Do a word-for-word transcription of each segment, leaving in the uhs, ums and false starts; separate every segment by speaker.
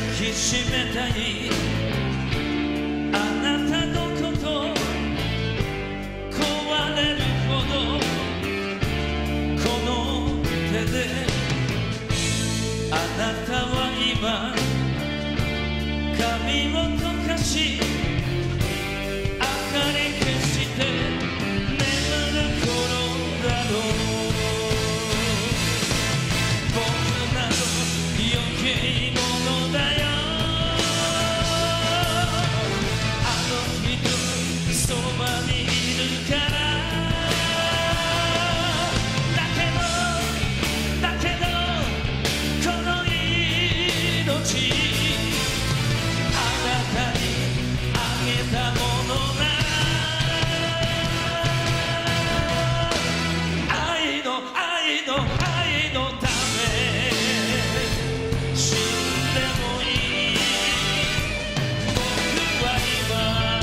Speaker 1: きしめたいあなたのこと壊れるほどこの手であなたは今髪を溶かし明かり消して眠る頃だろう僕など余計者だよあの人そばにいるからだけどだけどこの命あなたにあげたものな愛の愛の愛のため死んでもいい僕は今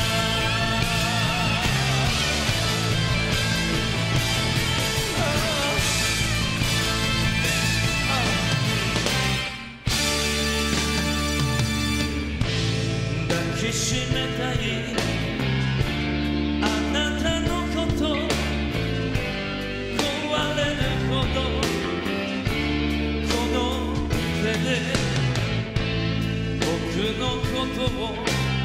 Speaker 1: 抱きしめたいあなたのこと壊れるほどこの手で僕のことを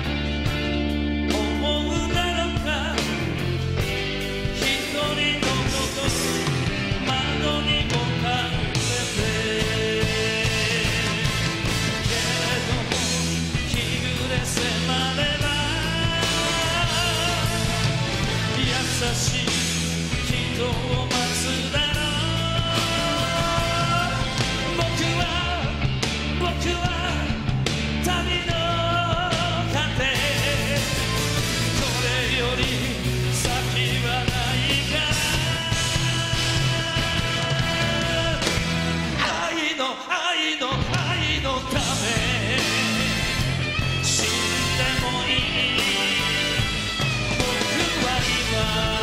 Speaker 1: 思うだろうか一人のこと窓にもたれてけれども日暮れ迫れば優しい人を待つだろう僕は僕は旅の糧これより先はないから愛の愛の愛のため死んでもいい僕は今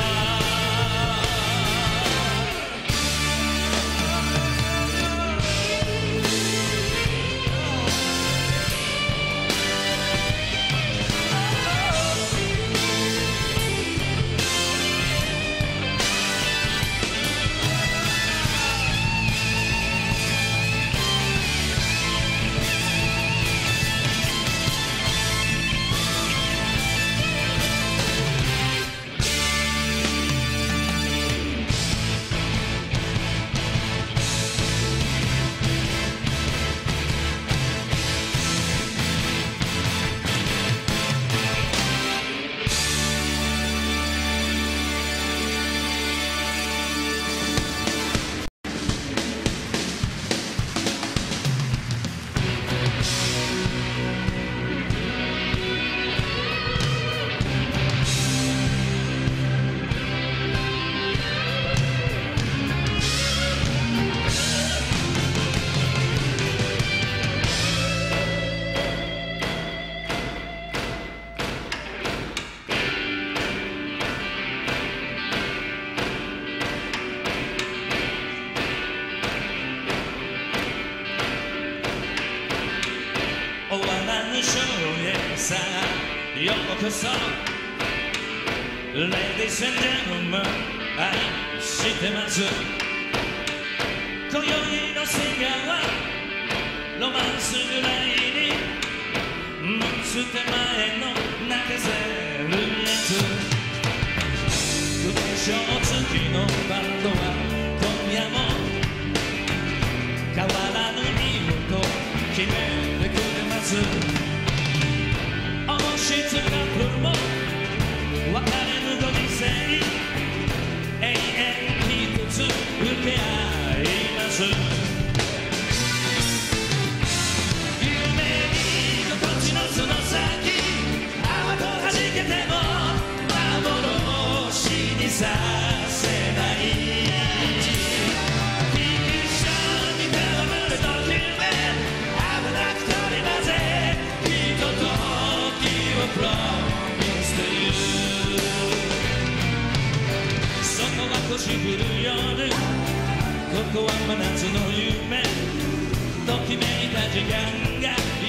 Speaker 1: 終わらぬ生涯さあようこそ Ladies and gentlemen 愛してます今宵の世界はロマンスぐらいにむつ手前の泣かせるやつ空想付きのバンドは今夜も変わらぬ意味と決めてくれます音質カップルも別れぬご時世永遠一つ受け合います夢に心地のその先泡と弾けても幻にさせないフィクションに戯れと夢危なく取り混ぜひとときをプロミスという外は腰振る夜ここは真夏の夢ときめいた時間が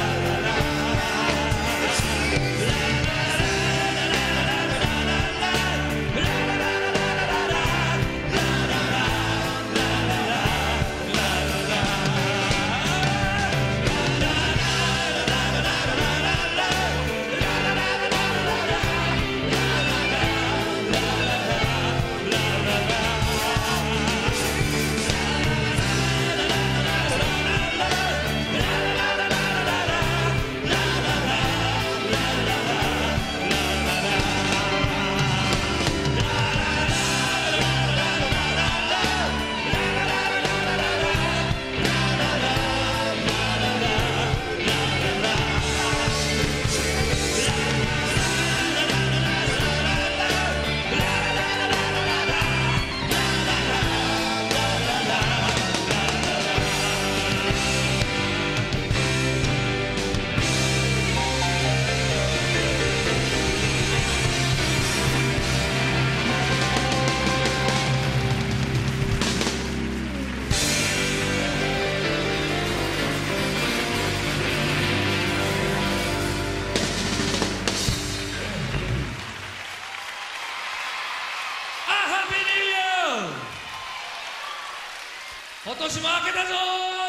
Speaker 1: 今年も明けたぞ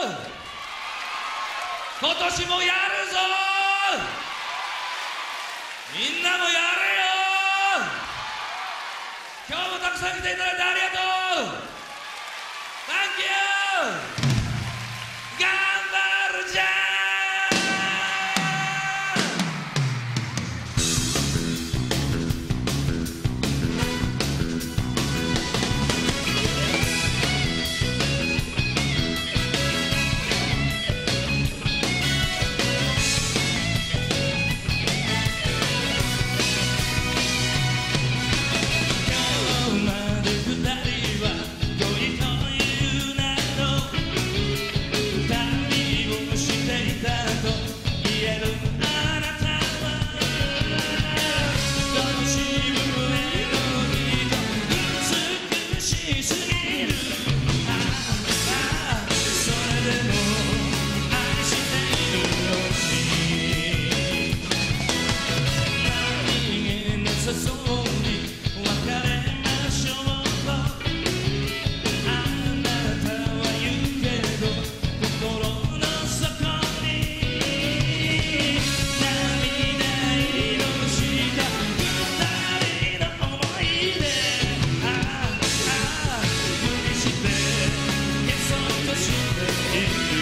Speaker 1: 今年もやるぞみんなもやれよ今日もたくさん来ていただいてありがとう Thank you 頑張るじゃん「 も愛しているのに何気なさそうに別れましょうとあなたは言うけど心の底に涙色した二人の思い出ああああ無理して消そうとしている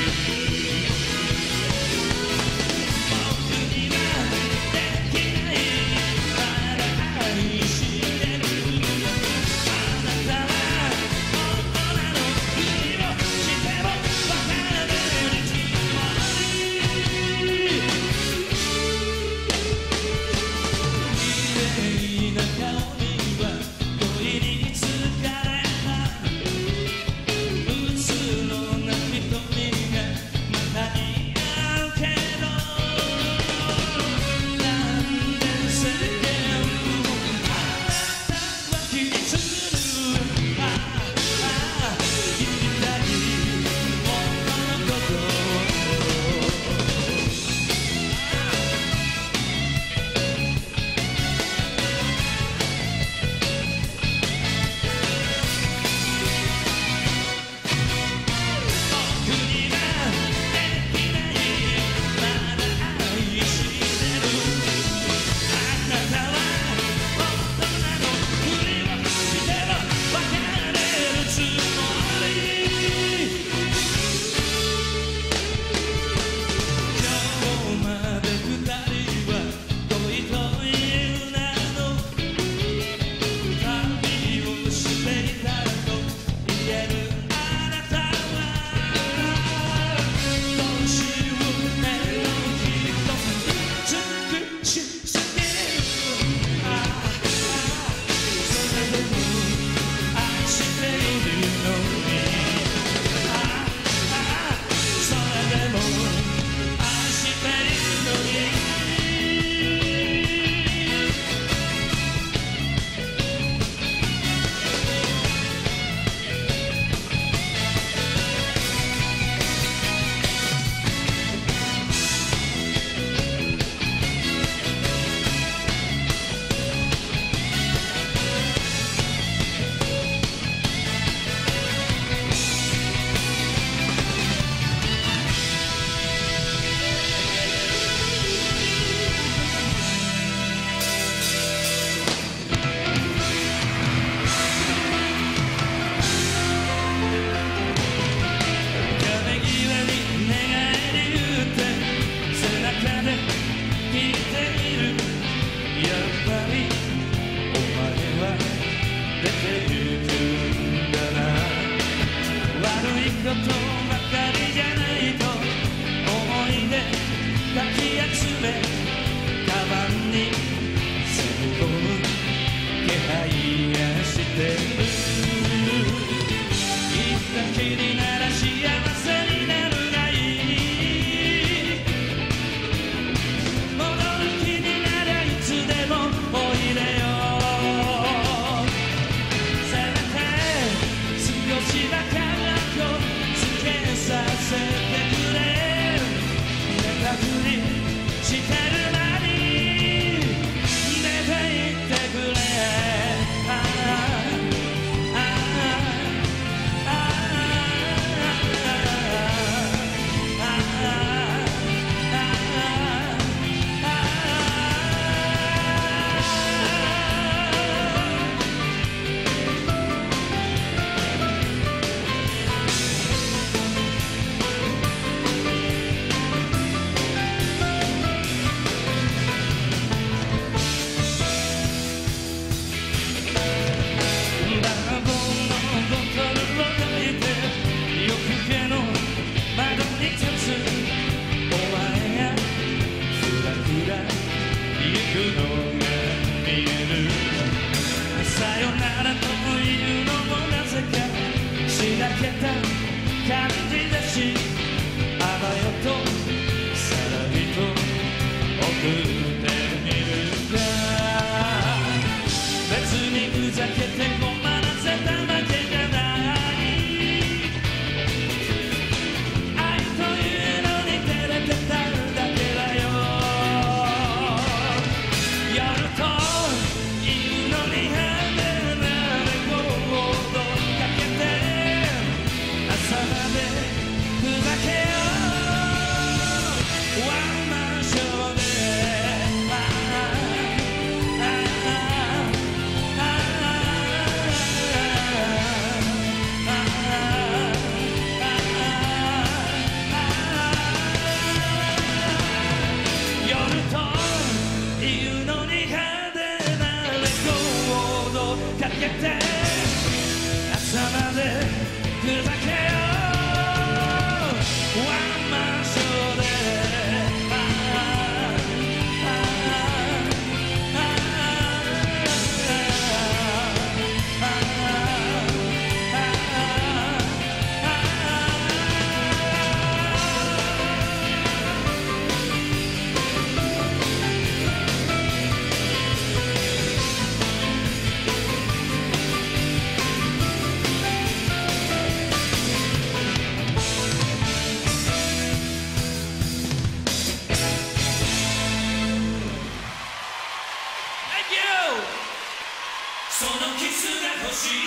Speaker 1: しい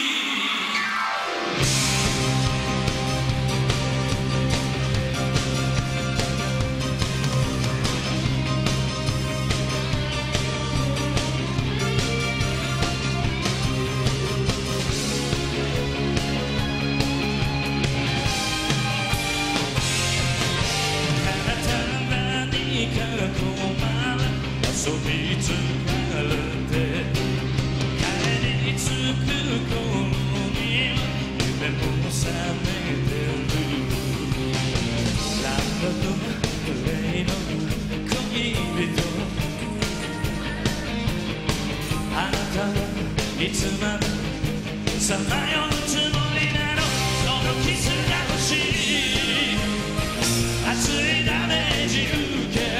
Speaker 1: 遊び疲れて帰り着く頃に夢も覚めてるランドとグレイの恋人あなたはいつまでさまようつもりなのそのキスが欲しい熱いダメージ受ける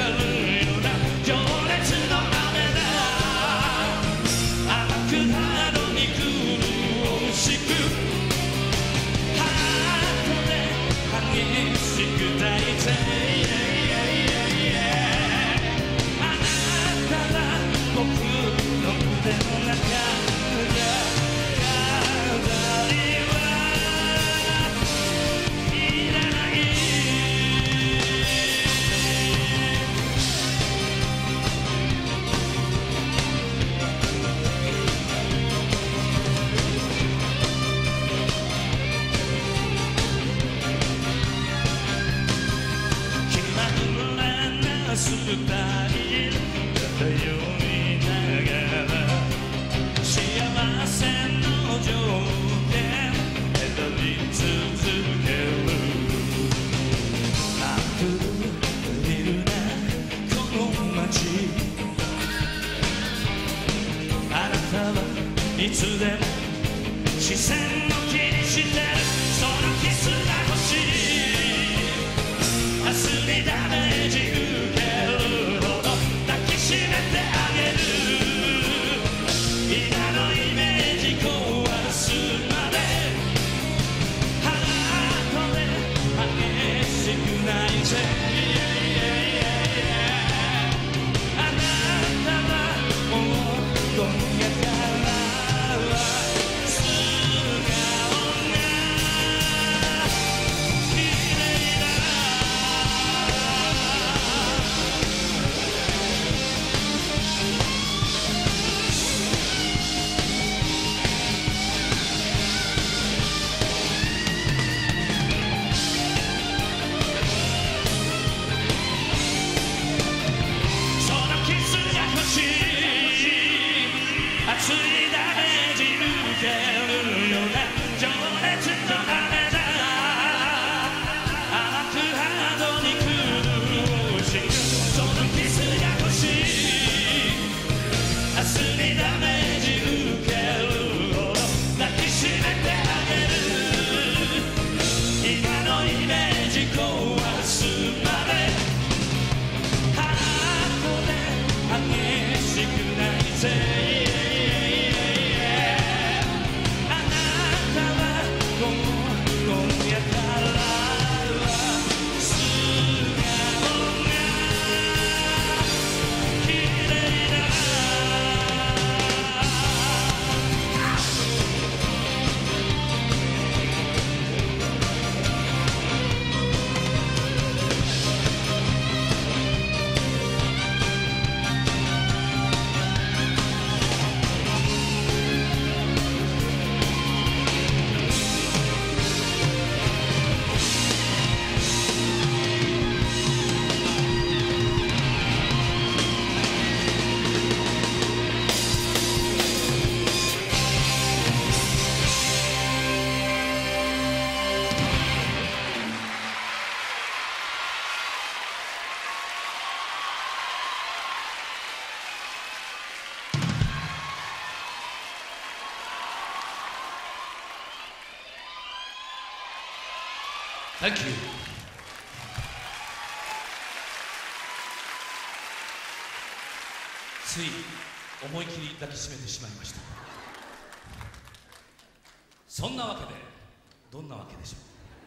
Speaker 1: スタイル漂いながら幸せの条件選び続けるあふれるなこの街あなたはいつでも視線を気にしてるそのキスが欲しい明日にダメージ熱いダメージ受けるような情熱の雨だ甘くハードに苦しむそのキスが欲しい明日にダメージ受けるほど抱きしめてあげる今のイメージ壊すまでハートで激しくないぜThank you. つい思い切り抱きしめてしまいました。そんなわけでどんなわけでしょう。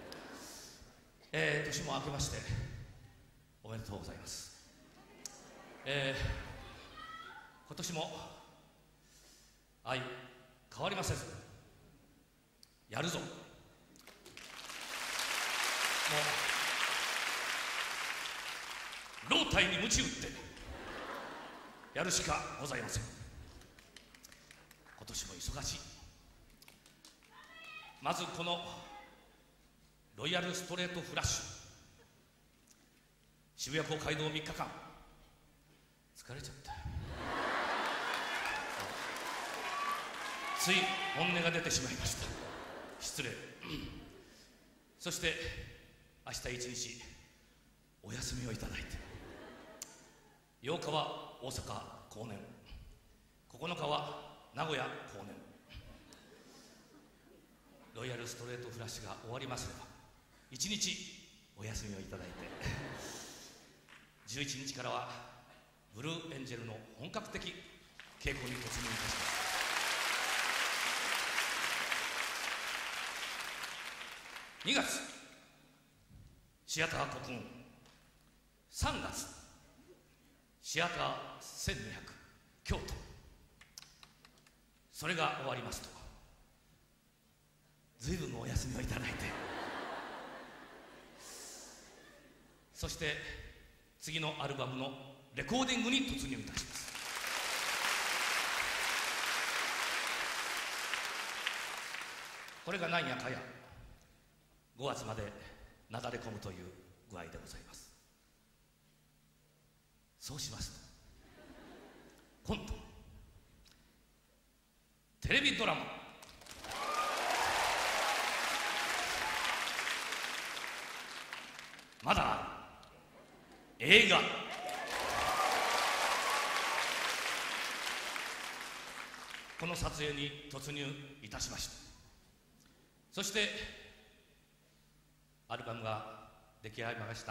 Speaker 1: えー、年も明けましておめでとうございます。えー、今年も愛変わりませずやるぞ。もう老体に鞭打ってやるしかございません。今年も忙しい。まずこのロイヤルストレートフラッシュ、渋谷公会堂みっかかん疲れちゃった。つい本音が出てしまいました。失礼。そして明日一日お休みをいただいて、ようかは大阪後年、ここのかは名古屋後年、ロイヤルストレートフラッシュが終わりますれば一日お休みをいただいて、じゅういちにちからはブルーエンジェルの本格的稽古に突入いたします。にがつシアター国運、さんがつシアターせんにひゃく京都、それが終わりますと随分お休みをいただいて、そして次のアルバムのレコーディングに突入いたします。これがなんやかやごがつまでなだれ込むという具合でございます。そうしますと今度テレビドラマまだ映画、この撮影に突入いたしました。そしてアルバムが出来上がりました。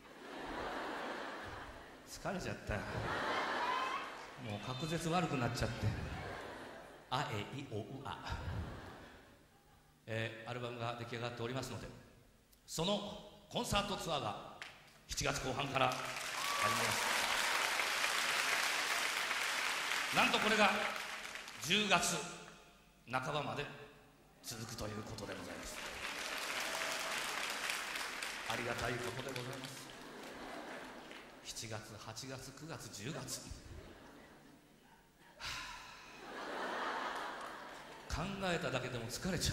Speaker 1: 疲れちゃったよ。もう滑舌悪くなっちゃって、あえいおうあ、えー、アルバムが出来上がっておりますので、そのコンサートツアーがしちがつこう半から始まります。なんとこれがじゅうがつなかばまで続くということでございます。ありがたいことでございます。しちがつ、はちがつ、くがつ、じゅうがつ、考えただけでも疲れちゃう。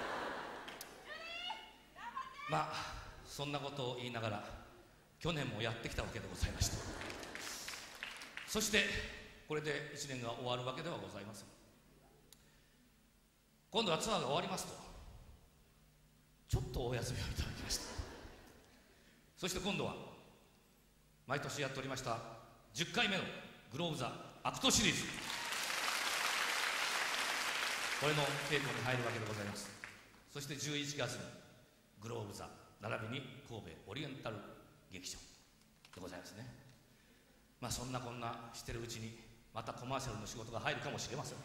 Speaker 1: まあそんなことを言いながら去年もやってきたわけでございました。そしてこれでいちねんが終わるわけではございません。今度はツアーが終わりますとちょっとお休みをいただきました。そして今度は毎年やっておりましたじゅっかいめのグローブ・ザ・アクトシリーズ、これの稽古に入るわけでございます。そしてじゅういちがつにグローブ・ザ並びに神戸オリエンタル劇場でございますね。まあそんなこんなしてるうちにまたコマーシャルの仕事が入るかもしれません。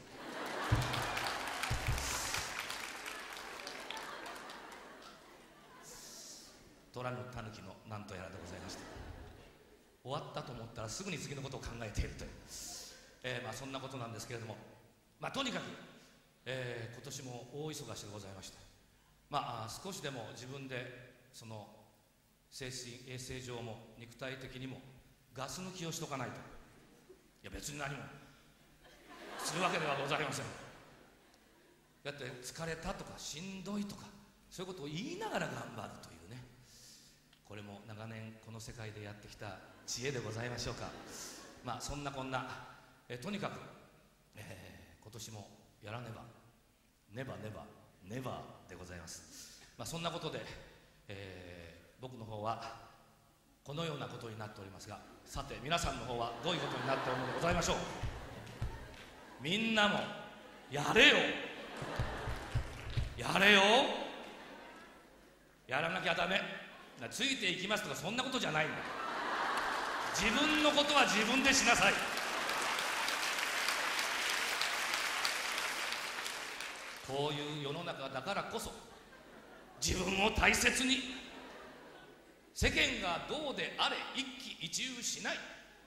Speaker 1: 虎のたぬきのなんとやらでございました。終わったと思ったらすぐに次のことを考えているという、えー、まあそんなことなんですけれども、まあとにかく、えー、今年も大忙しでございまして、まあ少しでも自分でその精神衛生上も肉体的にもガス抜きをしとかないと。いや別に何もするわけではございません。だって疲れたとかしんどいとかそういうことを言いながら頑張るというね、これも長年この世界でやってきた知恵でございましょうか。まあそんなこんな、えとにかく、えー、今年もやらねばねばねばねばでございます。まあそんなことで、えー、僕の方はこのようなことになっておりますが、さて皆さんの方はどういうことになっておるのでございましょう。みんなもやれよやれよ、やらなきゃダメ、ついていきますとかそんなことじゃないんだ。自分のことは自分でしなさい。こういう世の中だからこそ自分を大切に、世間がどうであれ一喜一憂しない、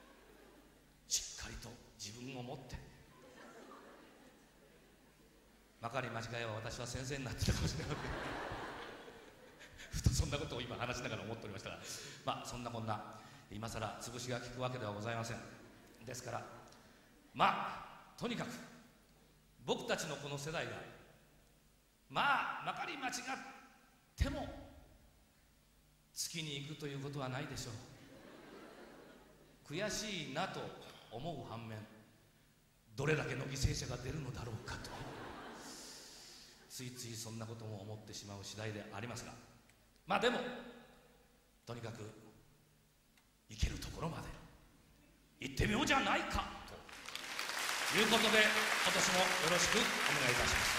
Speaker 1: しっかりと自分を持ってまかり間違えは私は先生になってたかもしれないふとそんなことを今話しながら思っておりましたが、まあそんなこんな今さら潰しが効くわけではございません。ですからまあとにかく僕たちのこの世代がまあまかり間違っても月に行くということはないでしょう。悔しいなと思う反面、どれだけの犠牲者が出るのだろうかとついついそんなことも思ってしまう次第でありますが、まあでもとにかく行けるところまで行ってみようじゃないかということで、今年もよろしくお願いいたします。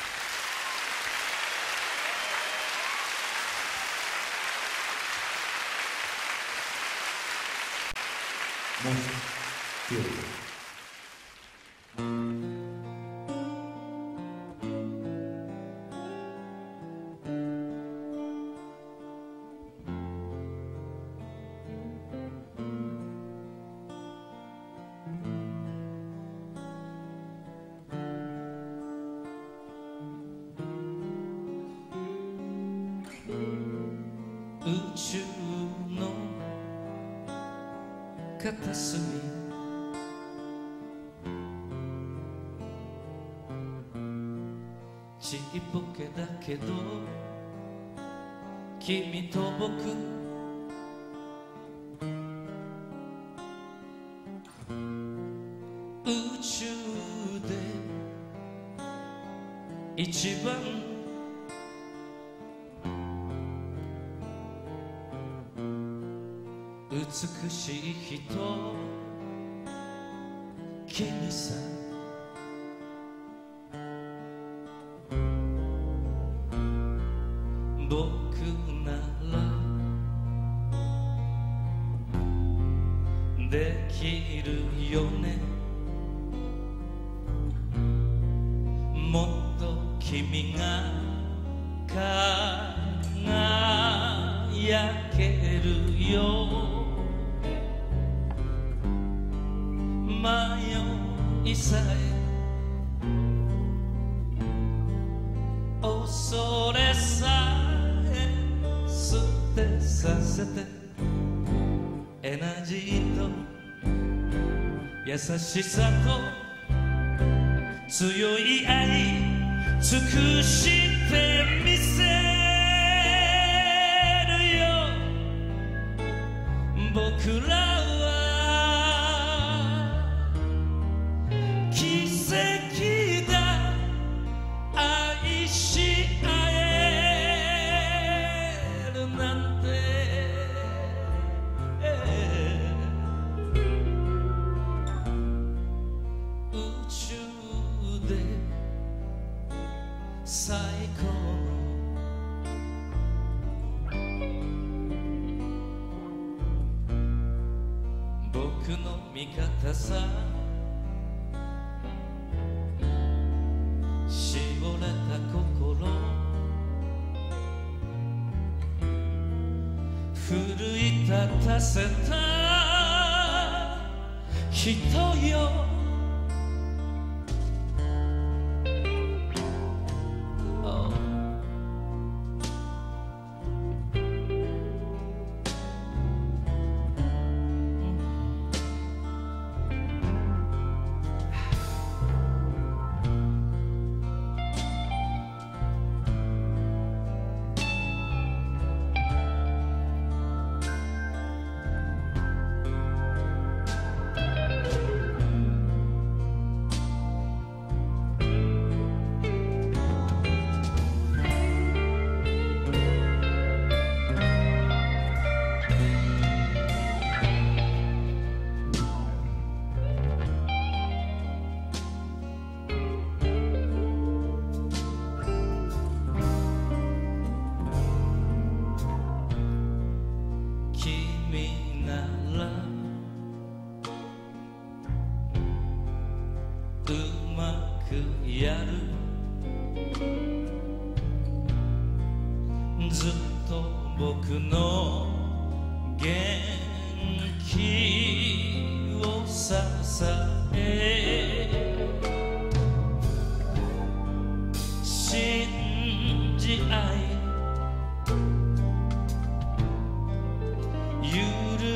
Speaker 1: もう一度宇宙の片隅、ちっぽけだけど君と僕、宇宙で一番美しい人、君さ。僕ならできるよね、もっと君が輝けるよ。迷いさえ恐れさえ捨てさせて、エナジーと優しさと強い愛尽くしてみせるよ。僕らは奇跡だ、愛し合えるなんて。宇宙で最高の僕の味方さ、絞れた心、奮い立たせた人よ。うまくやる、ずっと僕の元気を支え、幸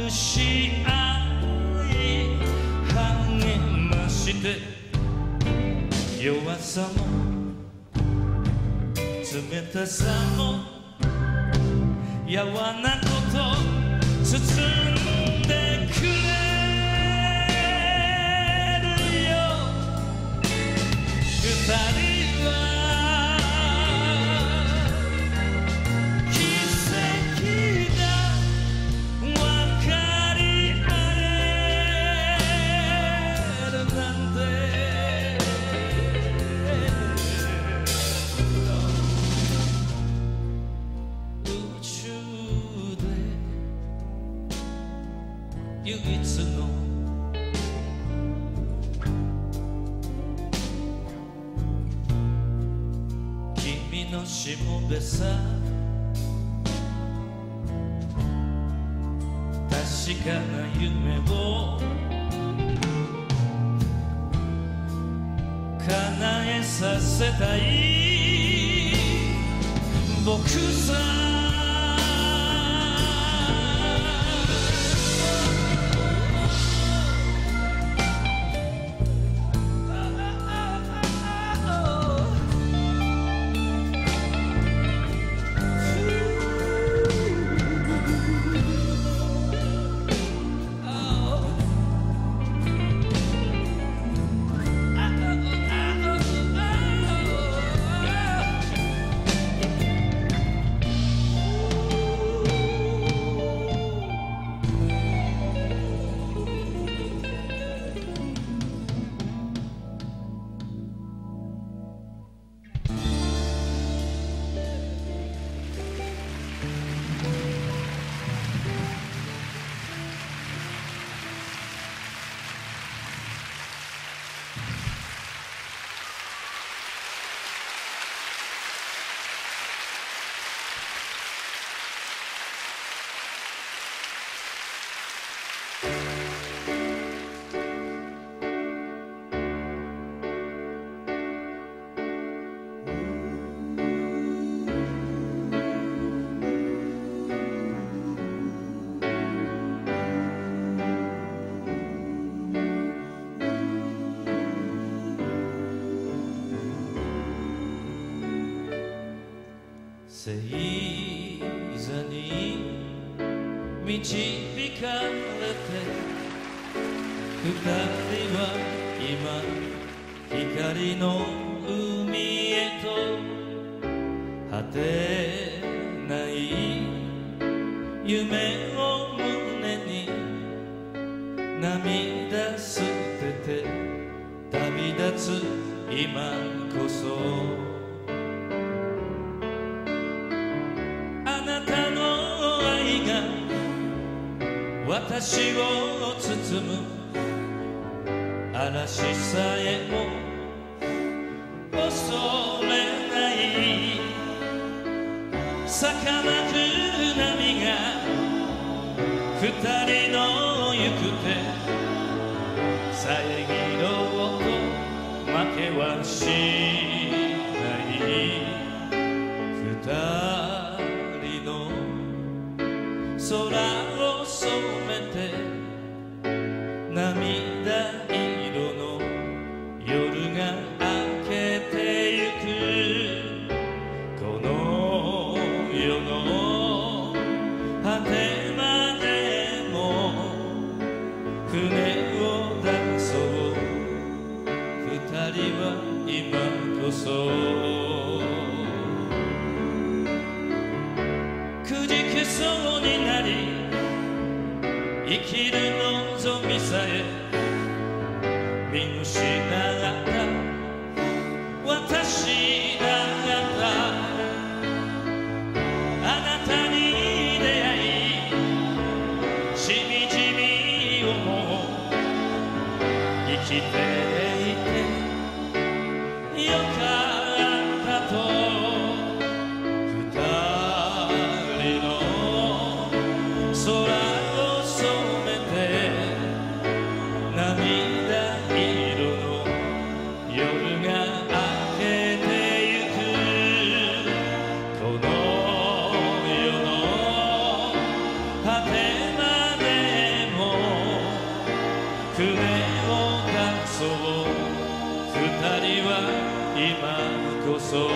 Speaker 1: し合い励まして弱さも冷たさもやわなこと包んでくれるよ二人は唯一の君のしもべさ確かな夢を叶えさせたい僕さ星座に導かれて二人は今光の海へと果てない夢を胸に涙捨てて旅立つ今こそ私を包む嵐さえも恐れない儚く波が二人の行く手遮ろうと負けはしない二人の空を染めて涙色の夜が明けてゆくこの世の果てまでも船を出そう二人は今こそくじけそうになり生きる望みさえ見失った私だったあなたに出会いしみじみ思う生きていてよかったと二人の空果てまでそう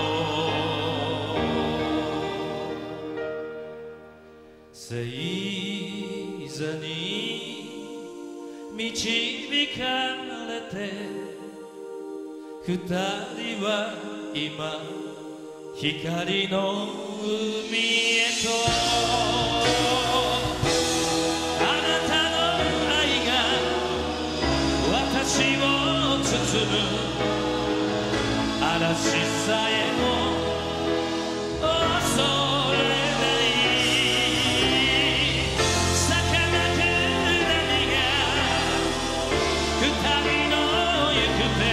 Speaker 1: 星座に導かれて二人は今光の海へとあなたの愛が私を包む嵐さえも恐れない儚く波が二人の行く手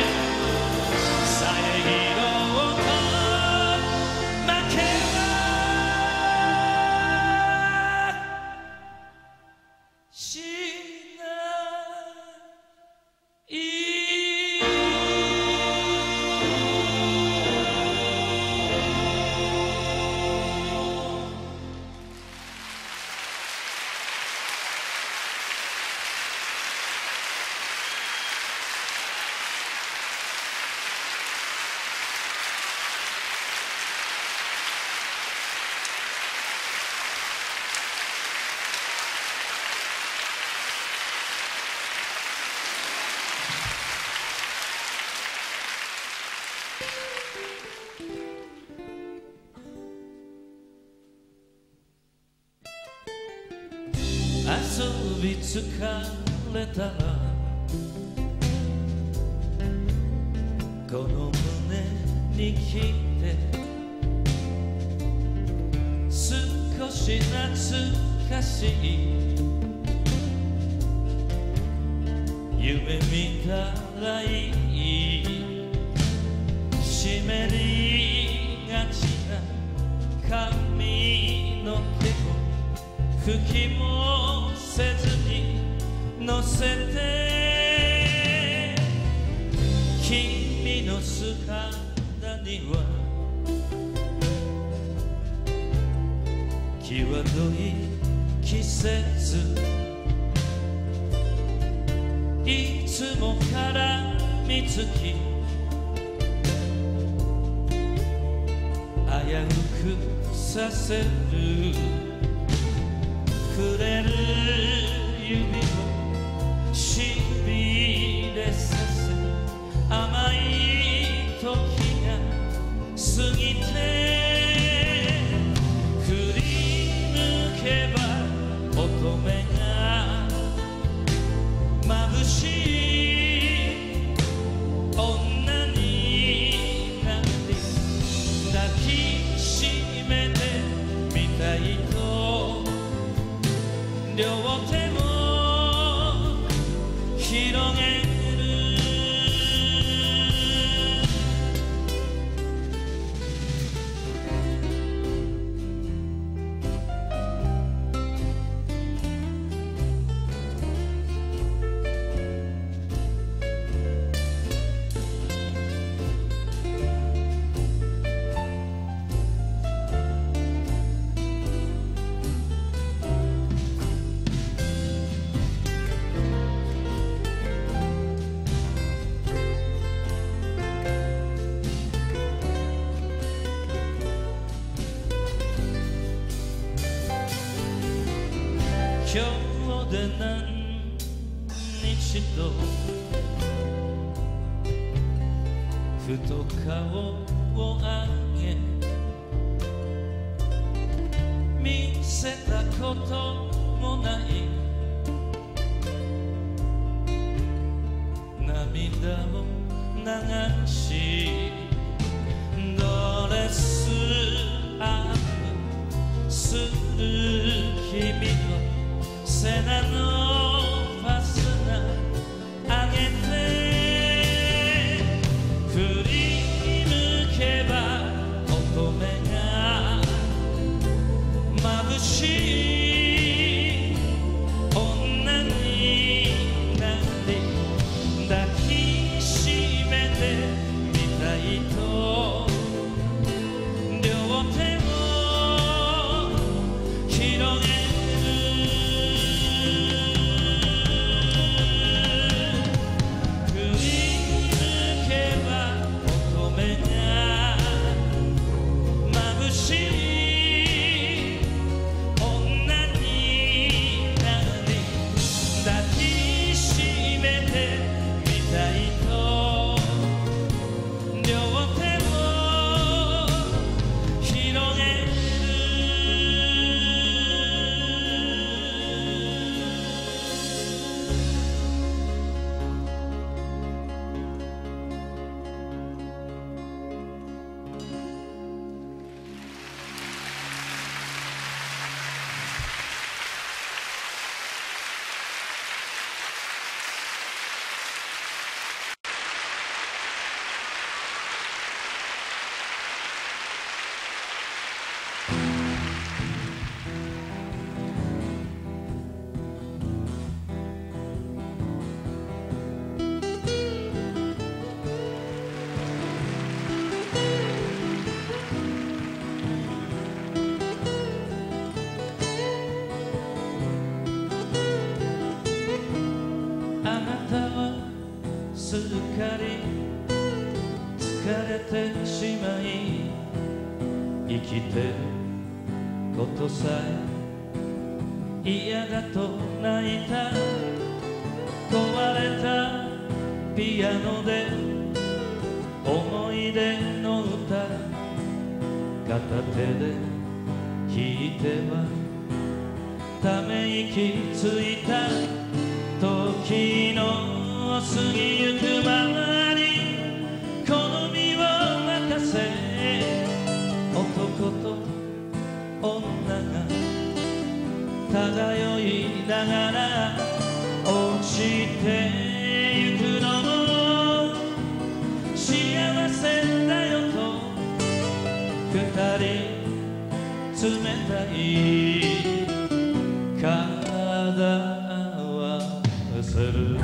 Speaker 1: 遮ろうと負けはしない遊び疲れたらこの胸に来て少し懐かしい夢見たらいい湿りがちな髪の毛を拭きもせずに乗せて君の素肌には際どい季節いつも絡みつき危うくさせる触れる指をしびれさせ甘い時が過ぎて振り抜けば乙女が眩しい女になり抱きしめてみたいと両手も広げる今日で何日とふと顔を上げ見せたこともない涙を流しドレスアップする君の背中のファスナー上げて振り抜けば乙女が眩しい女になり抱きしめてみたいと両手を広げるれてしまい生きてることさえ嫌だと泣いた壊れたピアノで思い出の歌片手で弾いてはため息ついた時の過ぎゆくままに好みを任せ男と女が漂いながら落ちてゆくのも幸せだよと二人冷たい体合わせる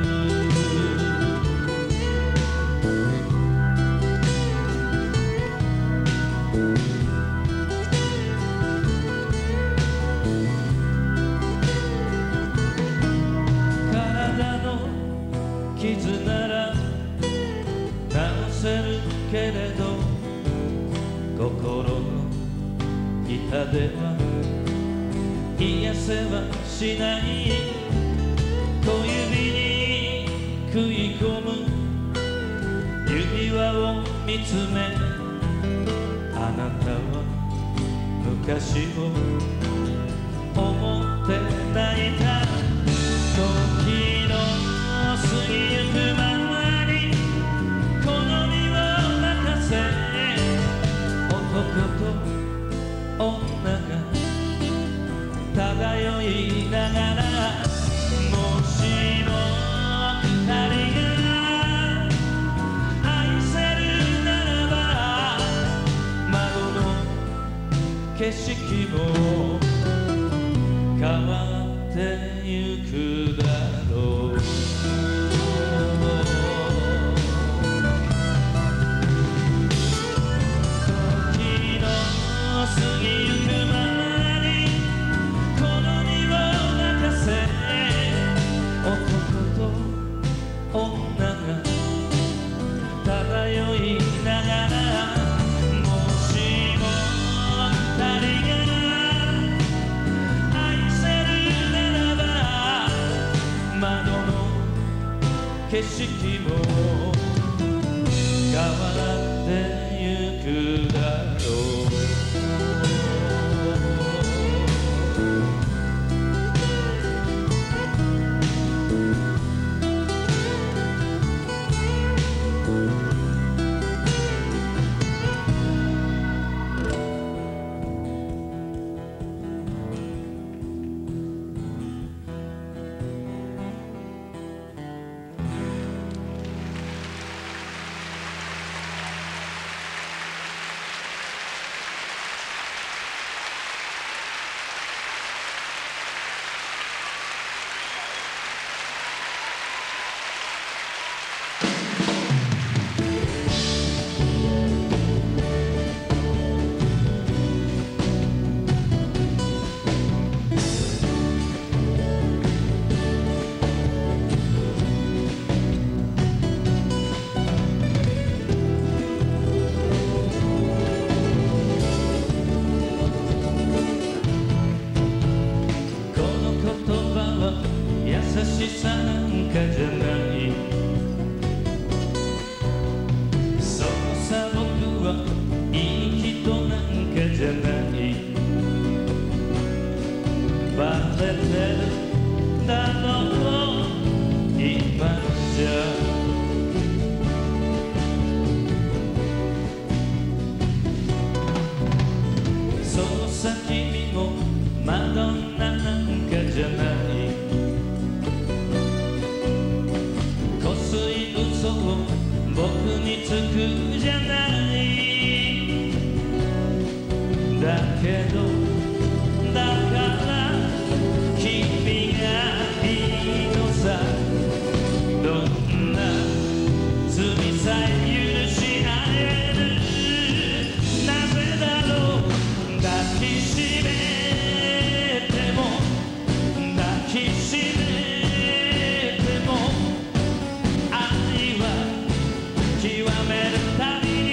Speaker 1: 体の傷なら治せるけれど心の痛では癒せはしない小指に食い込む指輪を見つめあなたは昔を思って泣いた時の過ぎゆくままに好みを任せ男と女が漂いながらもしも二人が愛せるならば窓の景色も変わってゆくだろう時の過ぎゆくままに好みを任せ男と女が漂いながらもしも二人が愛せるならば窓の景色も変わってゆくだろう優しさなんかじゃないそうさ僕はいい人なんかじゃないバレてるだろう今じゃそうさ君もマドンナなんかじゃない僕につくじゃないだけどだから君がいいのさどんな罪さえ許し合えるなぜだろう抱きしめても抱きしめても極めるたびに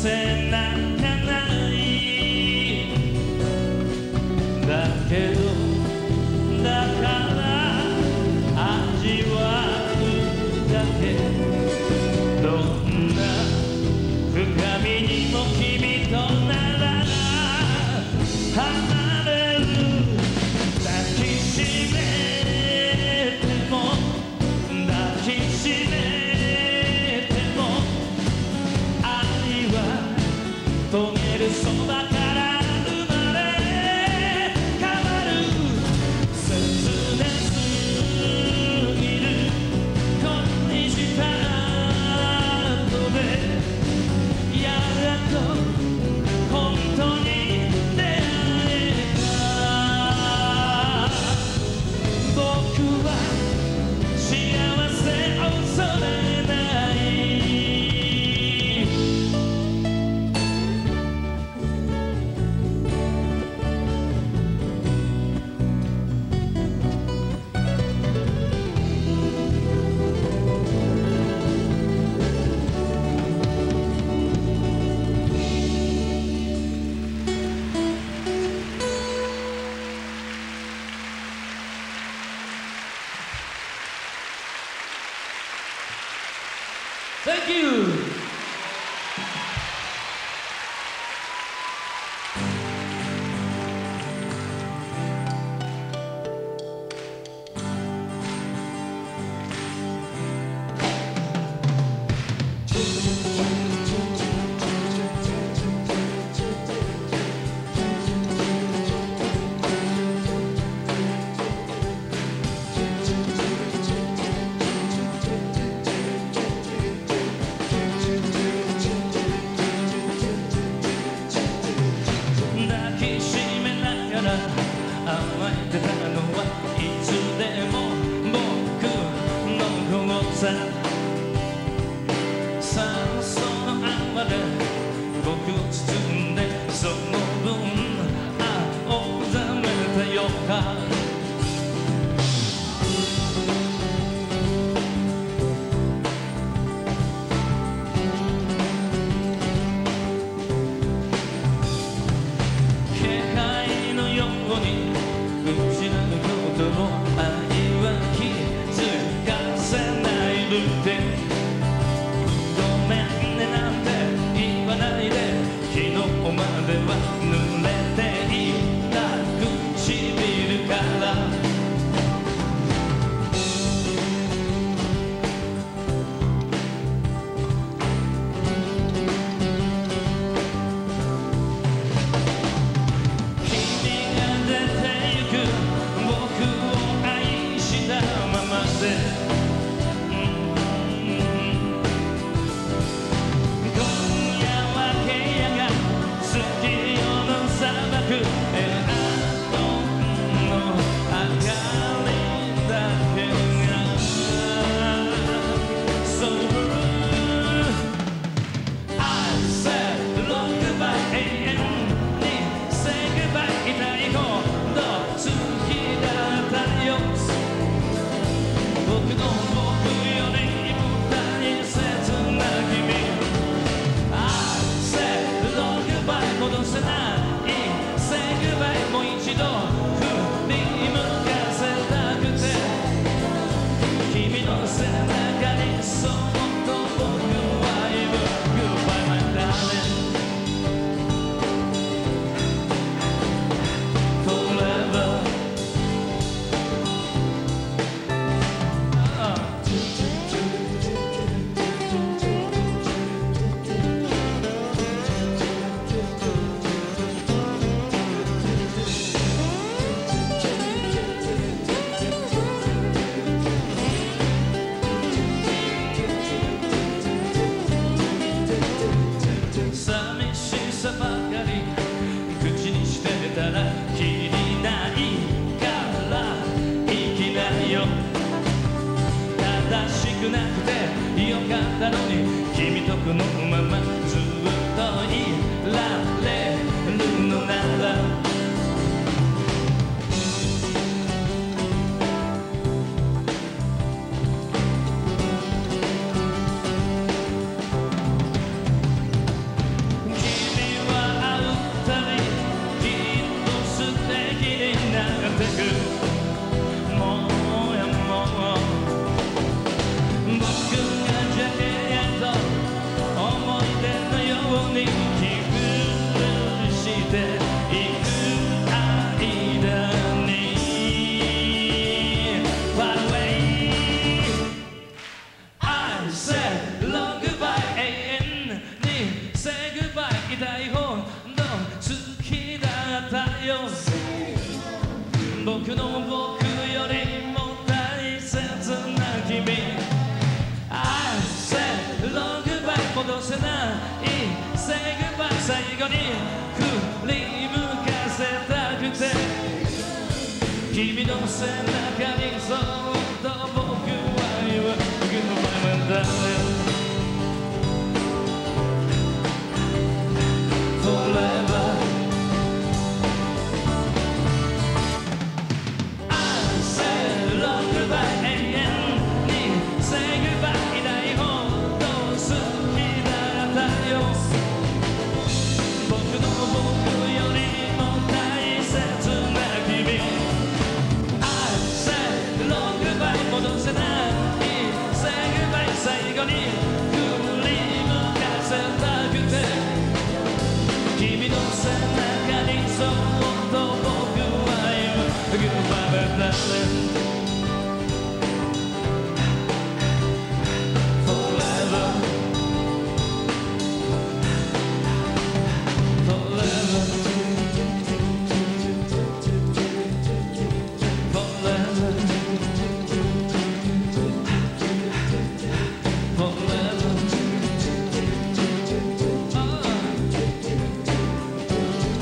Speaker 1: せなんかないだけどだから味わうだけどんな深みにも君となら離れる抱きしめても抱きしめても愛は遂げるそばから生まれ変わる切なすぎる恋した後でやっと本当に出会えた僕は幸せを恐れない Thank you! よ僕の僕よりも大切な君 I said long goodbye 戻せない Say goodbye 最後に振り向かせたくて君の背中にそっと僕は言う Goodbye my darling Forever I said long goodbye 永遠に Say goodbye いないほど好きだったよ僕の僕よりも大切な君 I said long goodbye 戻せない Say goodbye 最後に振り向かせたくて君の背中にそっと僕は言う Goodbye darling Forever Forever Forever Forever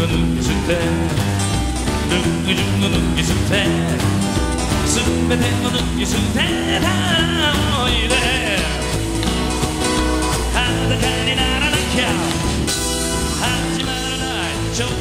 Speaker 1: 脱ぎ捨てルングジュンを脱ぎ捨て全てを脱ぎ捨てたおいで裸にならなきゃ始まらないちょ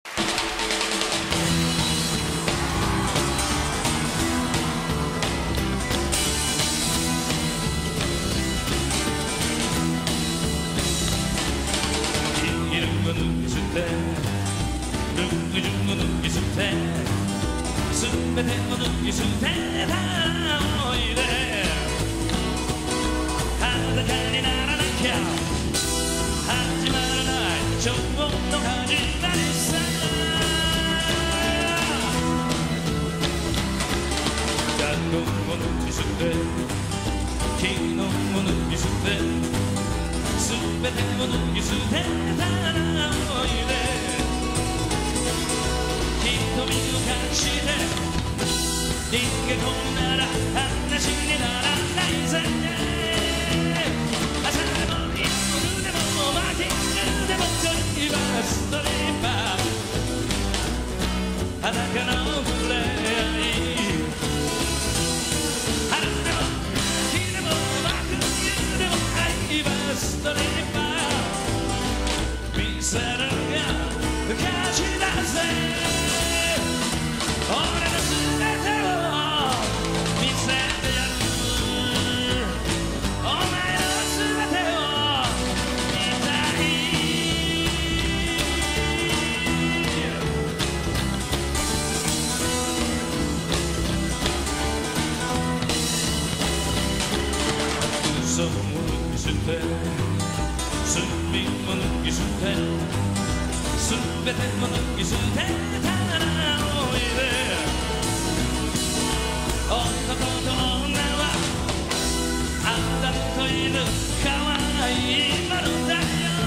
Speaker 1: イルを脱ぎ捨てルングジュンを脱ぎ捨て全てを脱ぎ捨てたおいで裸にならなきゃ始まらないちょうど始まりさ過去を脱ぎ捨て昨日を脱ぎ捨て全てを脱ぎ捨てたらおいで瞳を隠して逃げ込むなら話にならないぜ朝でも夜でも負けるでも恋はストリーパー裸の触れ合い春でも秋でも真冬でも愛はストリーパー見せるが勝ちだぜ俺の全てを見せてやるお前の全てを見たい嘘を脱ぎ捨て罪を脱ぎ捨て全てを脱ぎ捨てたらおいで男と女はアダムと犬可愛いものだよ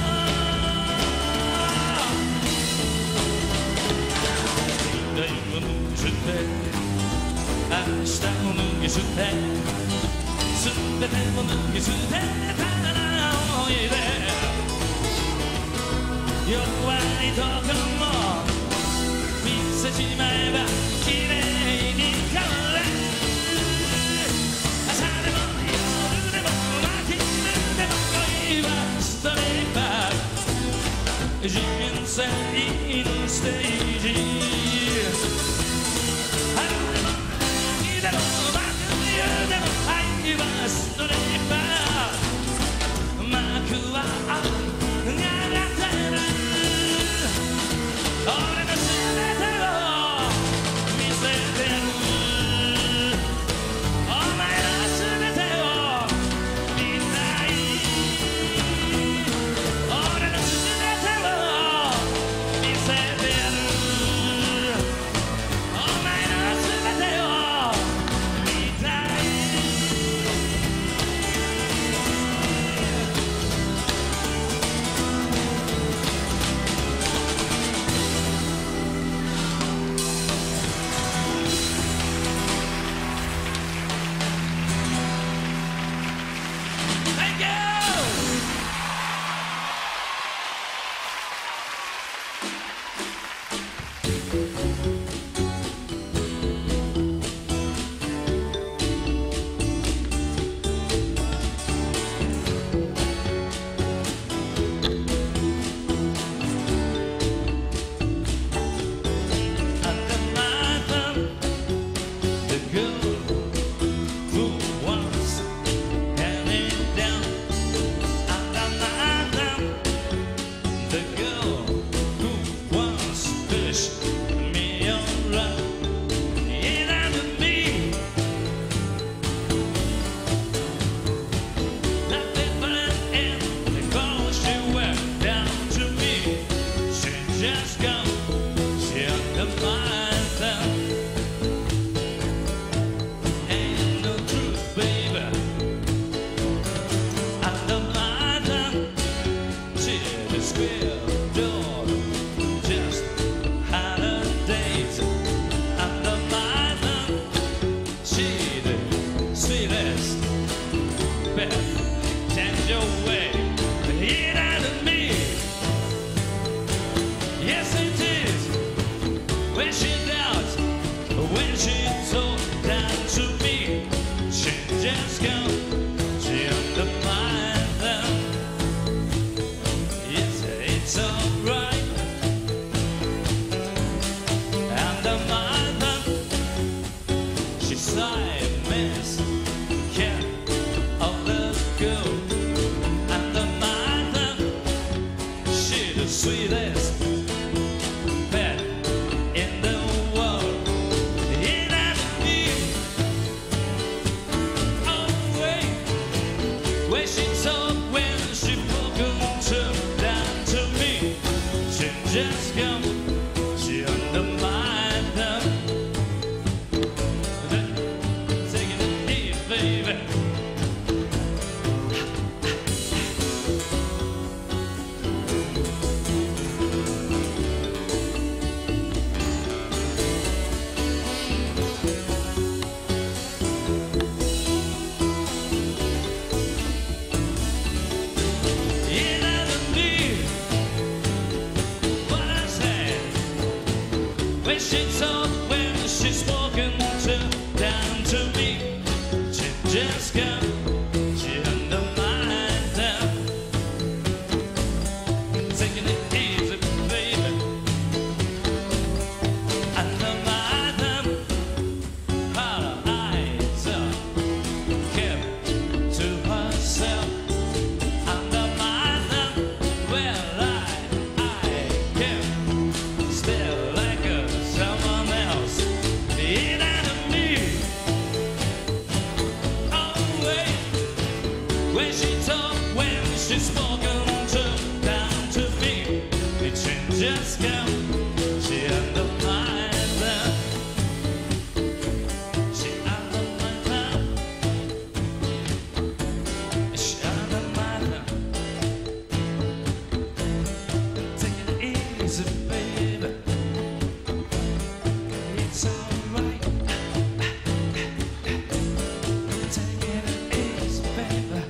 Speaker 1: 未来を脱ぎ捨て明日を脱ぎ捨て全てを脱ぎ捨てたらおいで弱いところも見せちまえば綺麗に変わる朝でも夜でも負けるでも恋はストリーパー人生のステージ春でも秋でも真冬でも愛はストリーパー幕は上がってる俺の全てを見せてやるお前の全てを見たい俺の全てを見せてやるお前の全てを見たいThank you! The girl who wants handing down under my thumb. The girl who wants push me around. It ain't me. Nothing but an end. The clothes she wear down to me. She just gone. She under my thumb. Ain't no truth, baby. Under my thumb, she the square door, just holidays. Under my thumb, she the sweetest, best change your way. It out of me, yes it is. she does, when she told that to me, she just can't, she undermined them. It's, it's alright, undermine them. She sighed, miss, care of the girl, undermine them. She the sweetest pet in the world. It has me away where she talked, when she broken to down to me. She just come, she undermined them. Taking it easy, baby. When she talked, when she's spoken to down to me, she just come, she undermined them. Taking it easy, baby, undermine them. Her eyes up, kept to herself, undermine them. Well, I, I kept still like a someone else. It ain't me. Oh wait, when she talked, when she spoken to down to me, it just come, she undermined them. She undermined them. She undermined them. Take it easy, baby. It's alright. Take it easy, baby.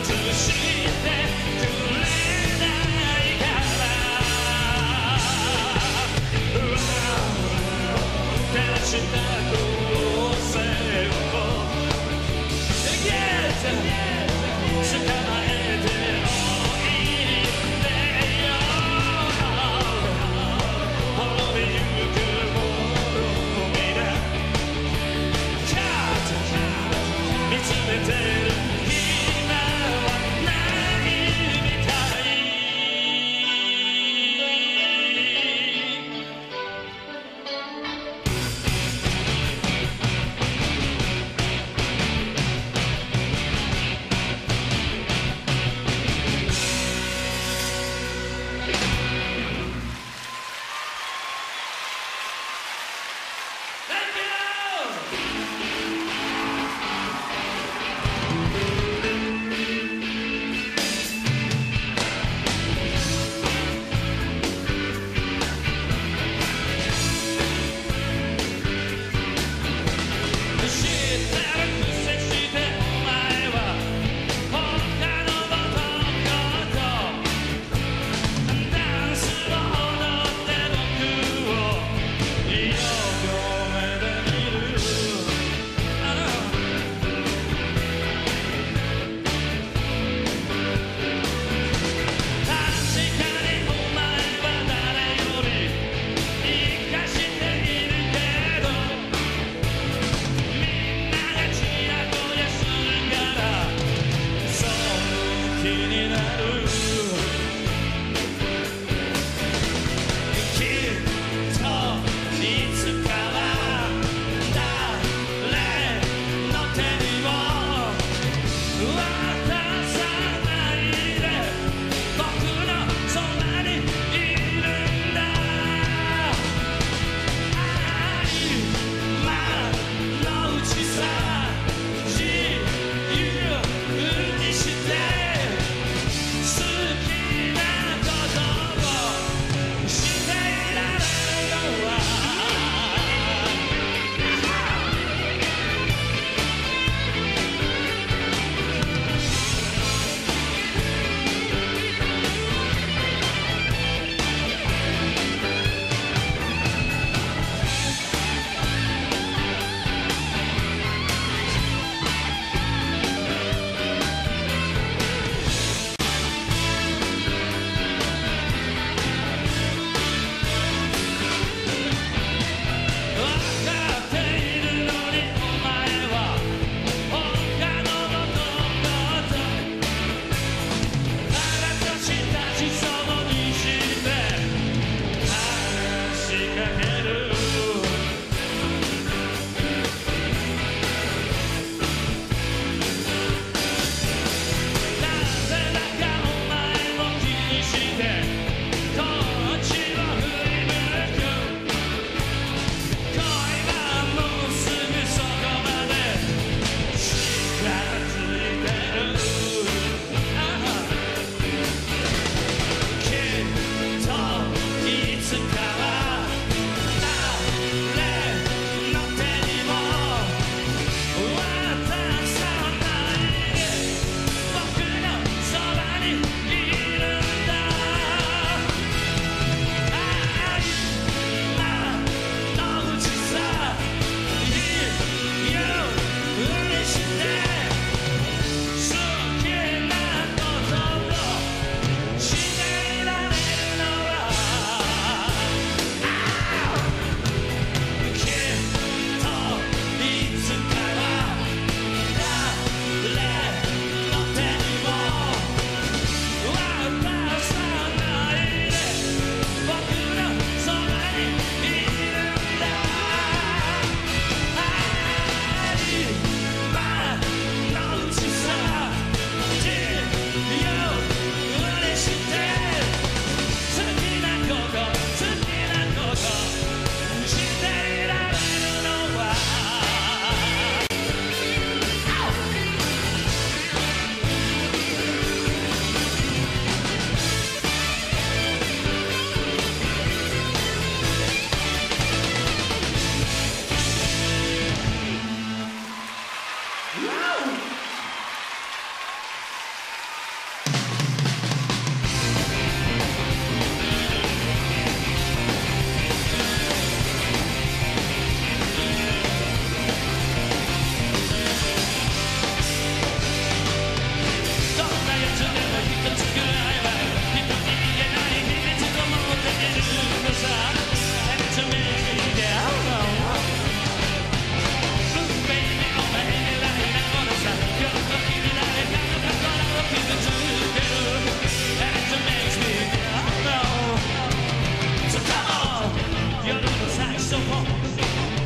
Speaker 1: してくれないから照らした光線を捕まえておいでよ滅びゆくものみだキャッチ見つめてる暇はないみたい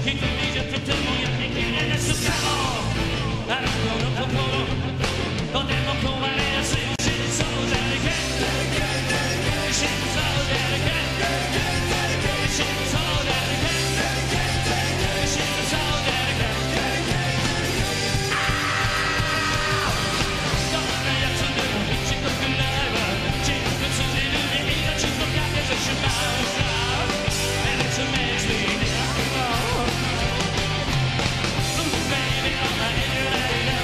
Speaker 1: 一人じゃとてもやりきれないすかもあの子の心とても壊れやすい真相だらけ真相だらけ真相だらけ真相だらけどんなやつでも一度くらいは人物でるに命をかけてしまうさ And it makes me feel oh baby, I'm not in your life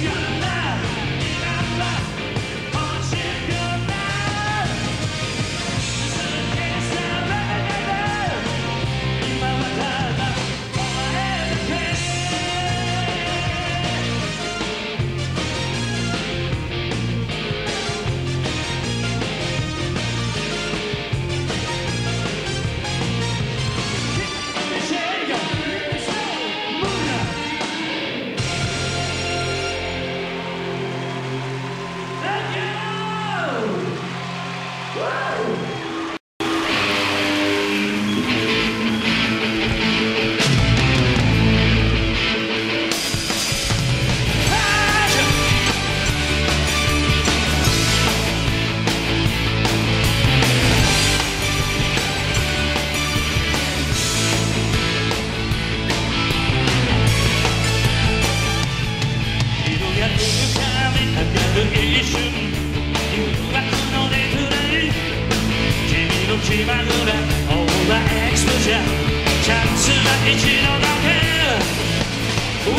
Speaker 1: 気まぐれオーバーエクスポジャーチャンスは一度だけ Wow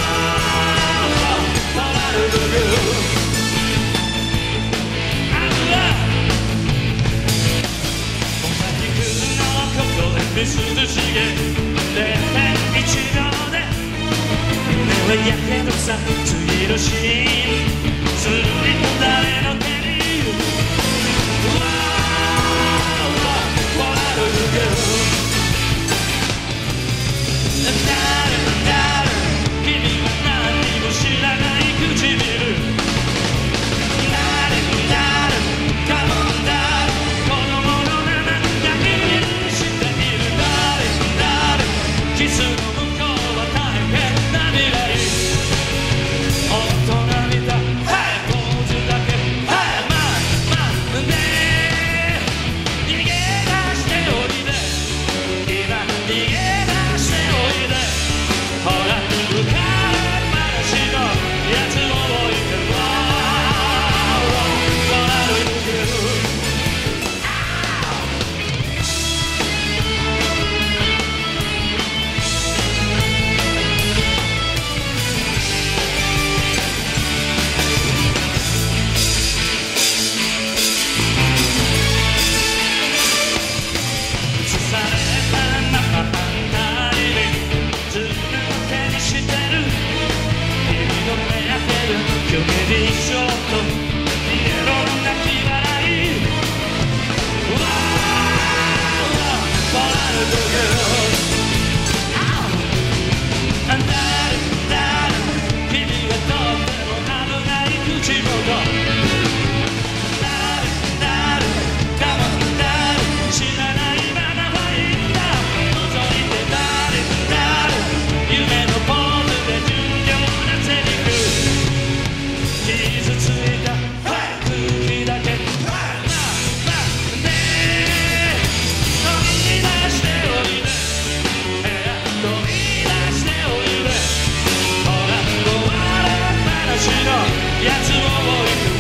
Speaker 1: トラルブルーあるわ同じくのここへ涼しげ れいてんいち 秒で目はやけどさ次のシーンするりと誰の手にやつを置いて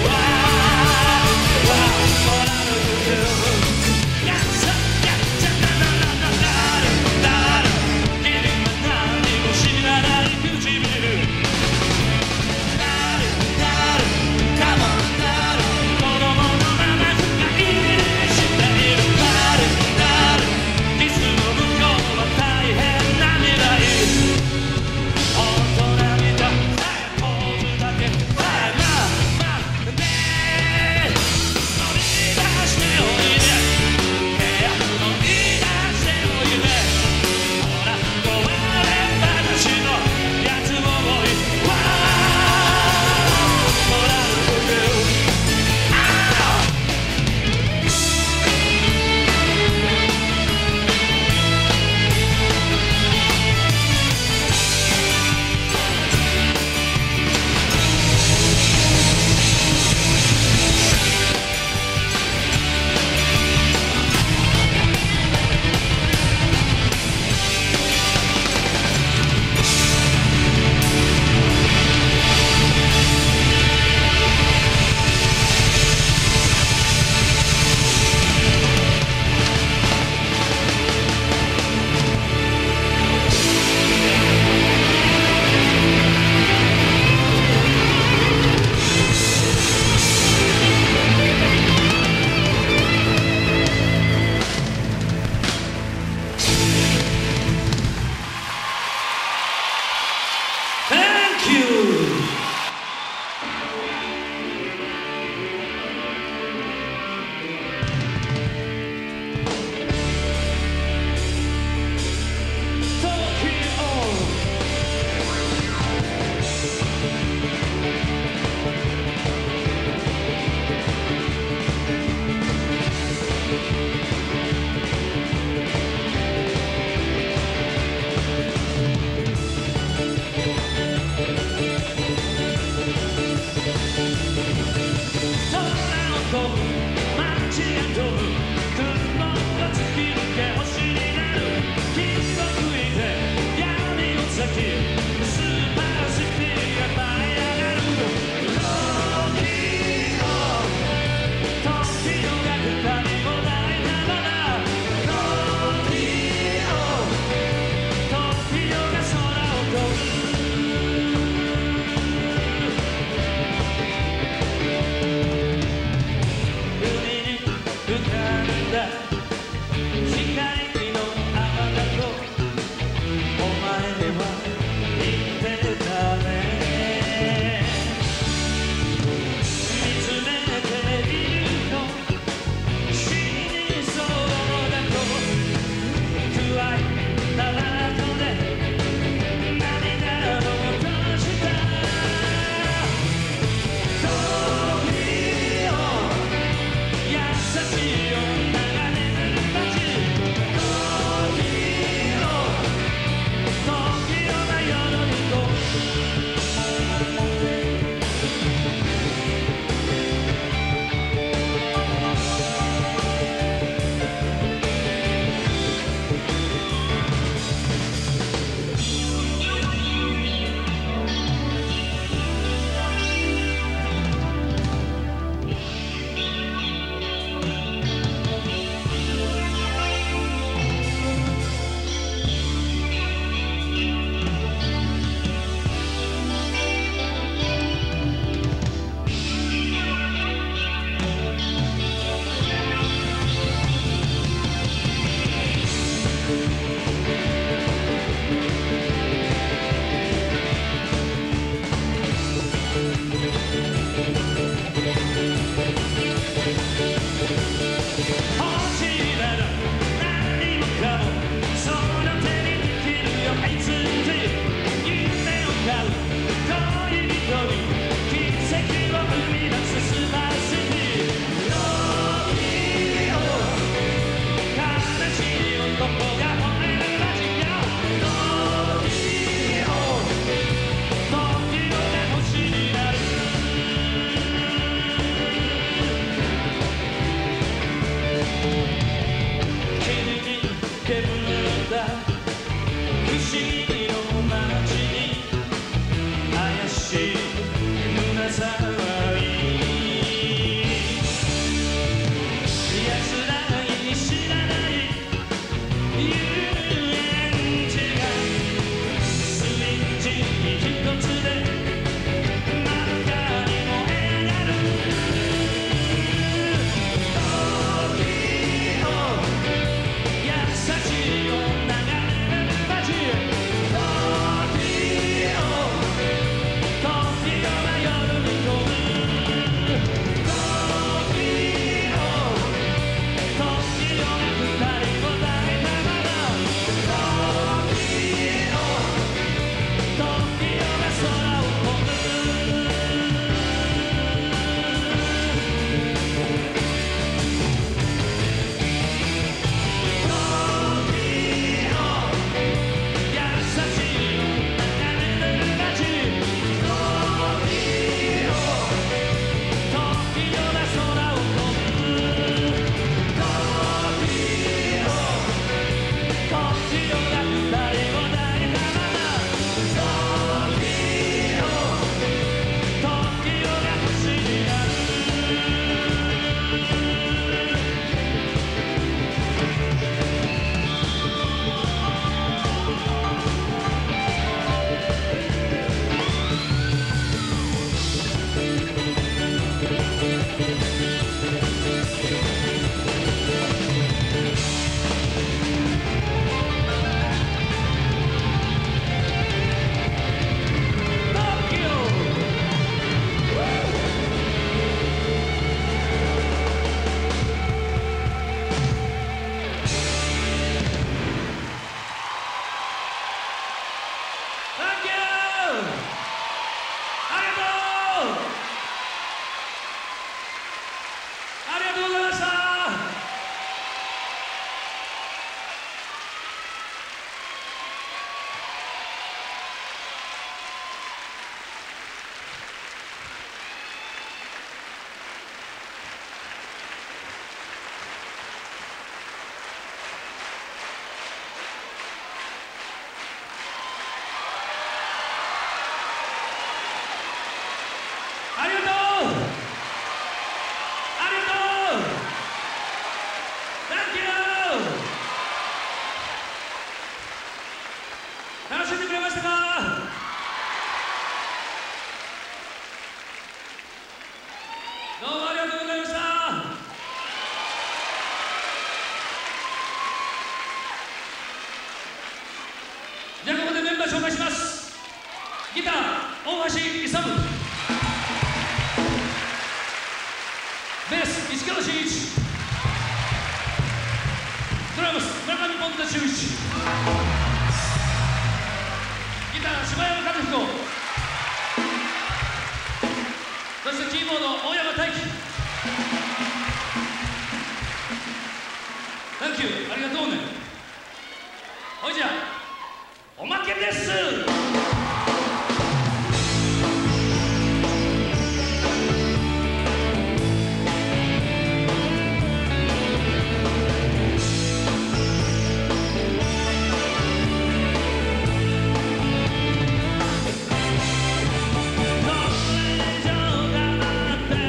Speaker 1: 紹介します。ギター大橋勇、ベース石川真一、ドラムス村上ポンタ修一、ギター柴山和彦、そしてキーボード大山大輝。サンキュー、ありがとうね。ほいじゃおまけです。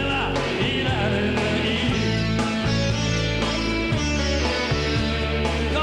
Speaker 1: こ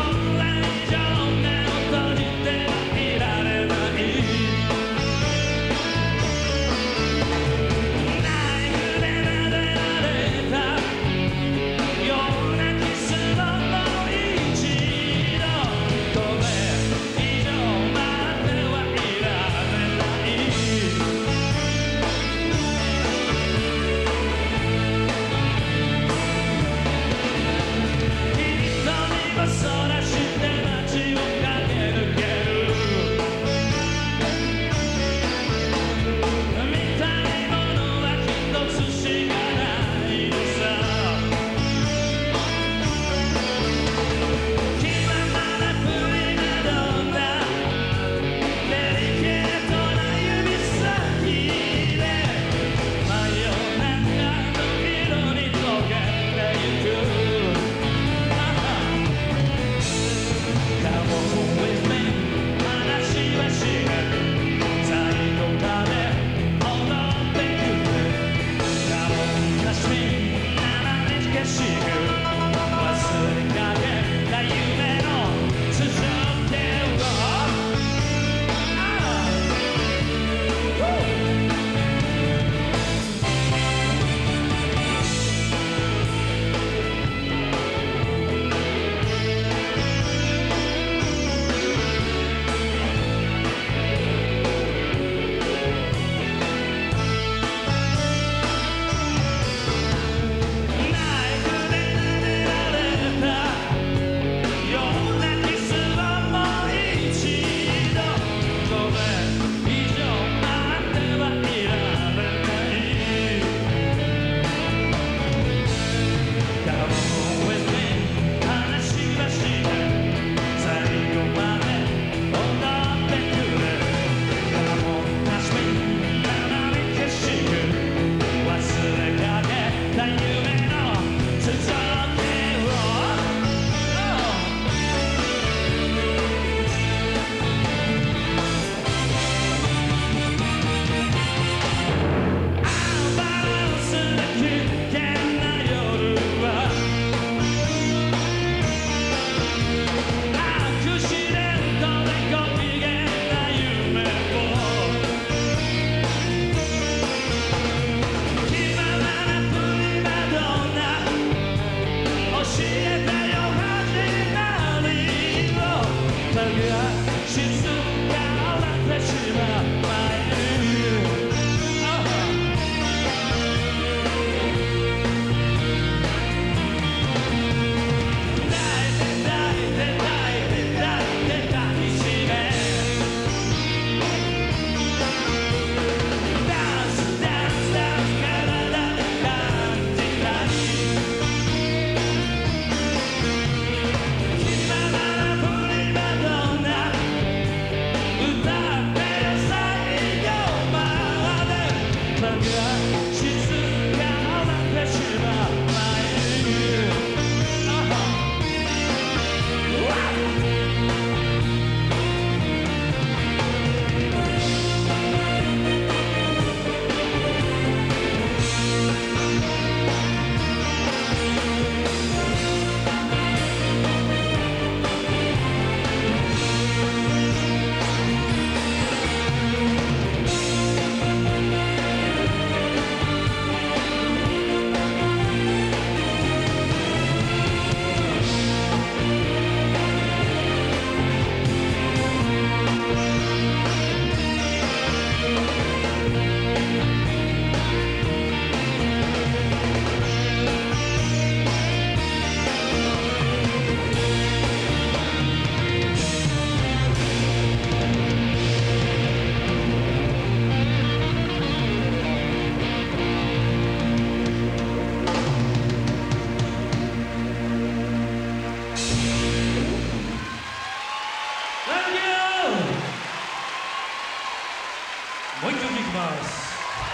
Speaker 1: もう一曲いきます。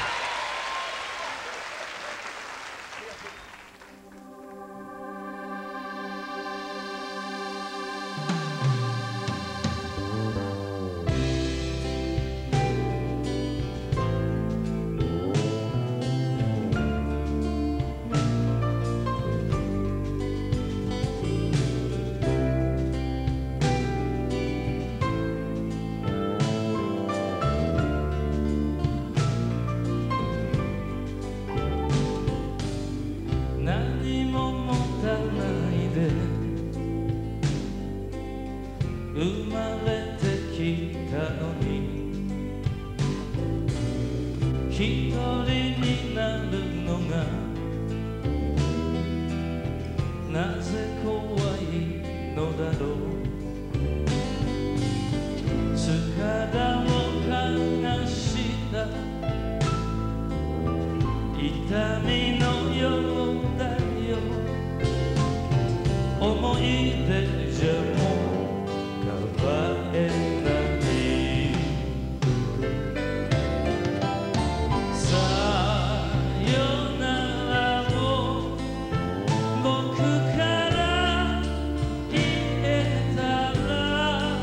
Speaker 1: 何も持たないで生まれてきたのに一人になるのがなぜ怖いのだろう。体を離した痛みのようだよ。思い出じゃもう変われない。さよならを僕から言えたら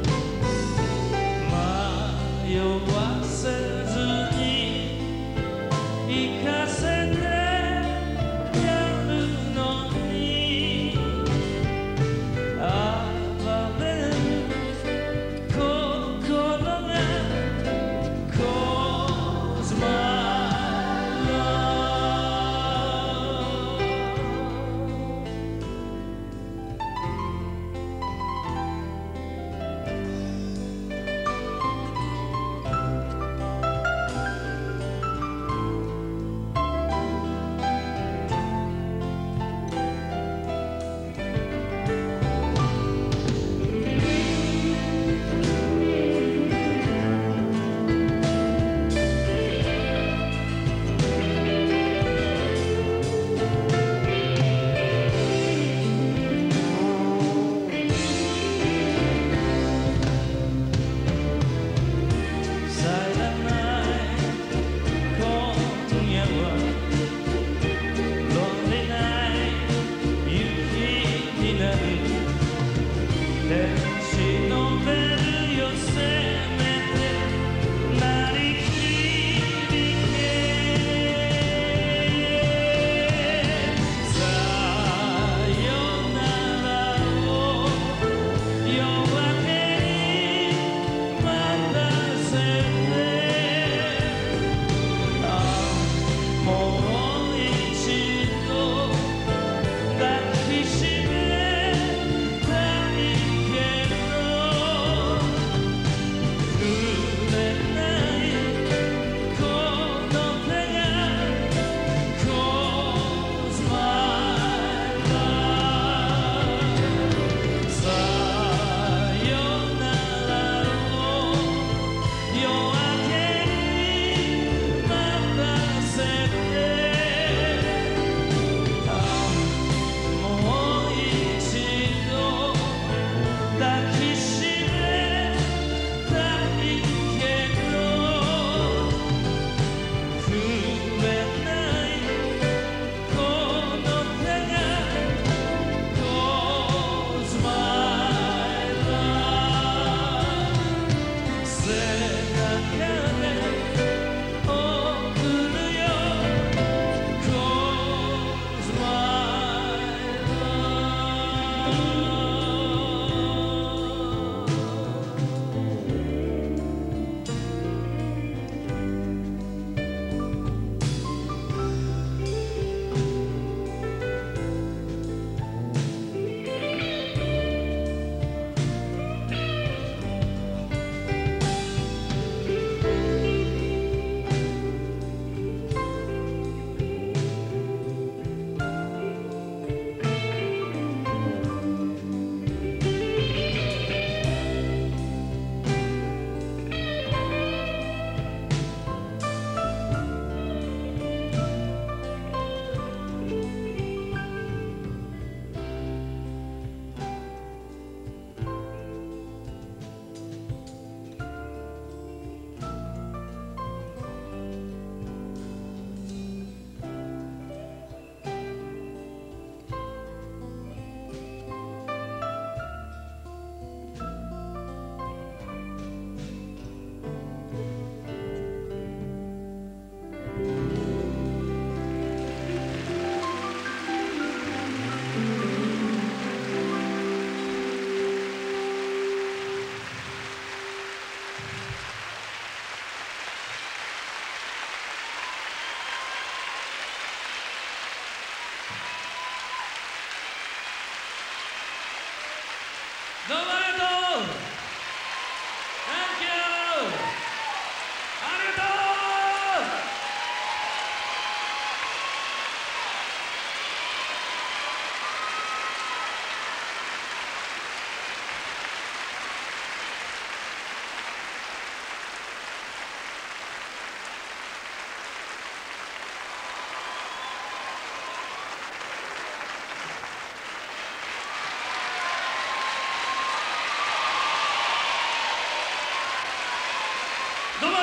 Speaker 1: 迷わせずに行かせてやるのに暴れる心が Cause my love。 「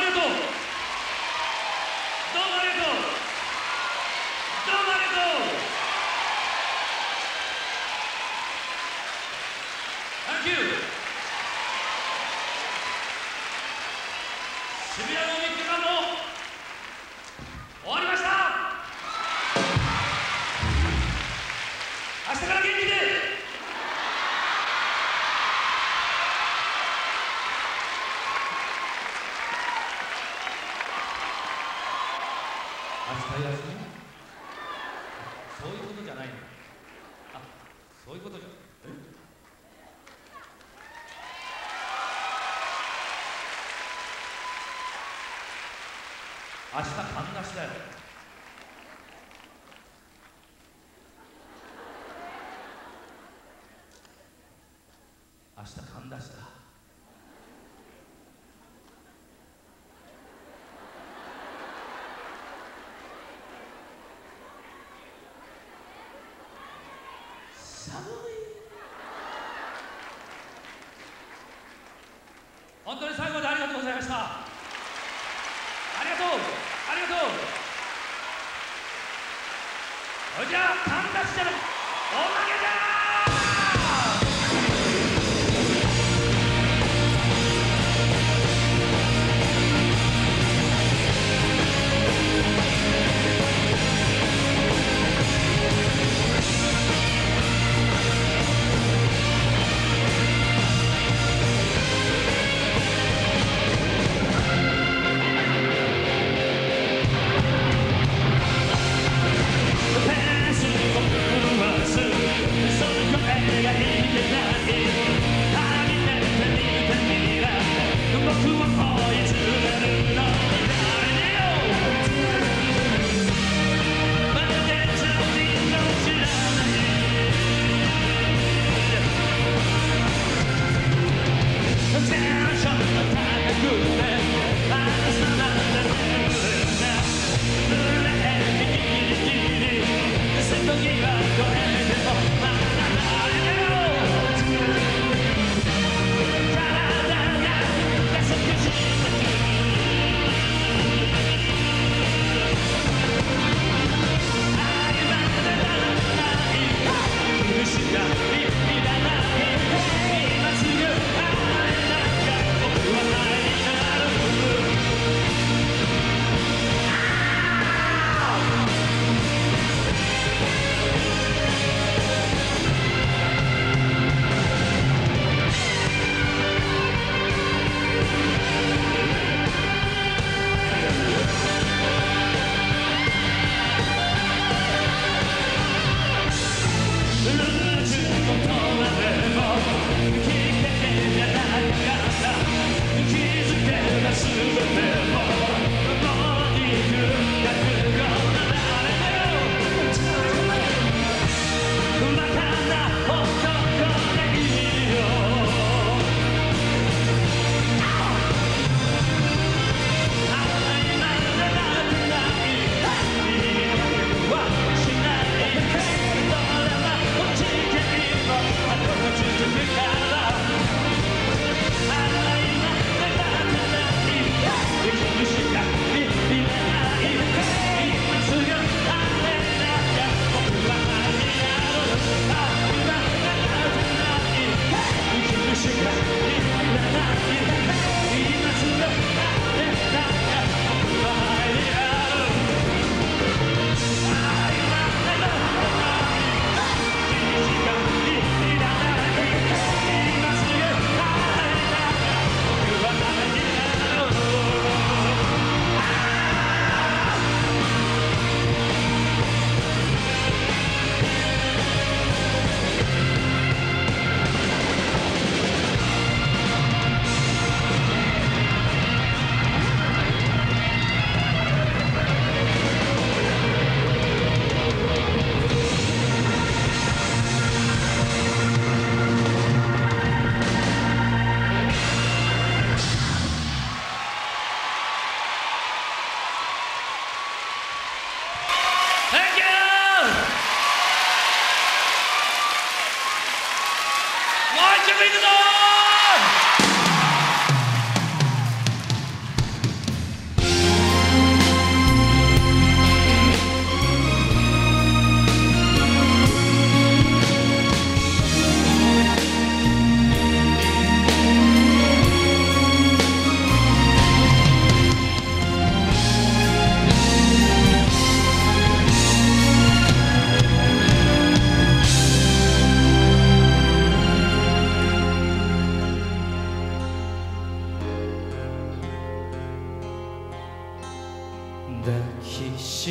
Speaker 1: りがとう。どうもありがとう。どうもありがとう。Thank you。渋谷のみっかかんも終わりました。明日から元気で。明日休み？そういうことじゃないの。あ、そういうことじゃ。え？明日かんなしだよ。明日かんだしだ。寒い。本当に最後までありがとうございました。ありがとう、ありがとう。それじゃあかんだしじゃない、おまけじゃー。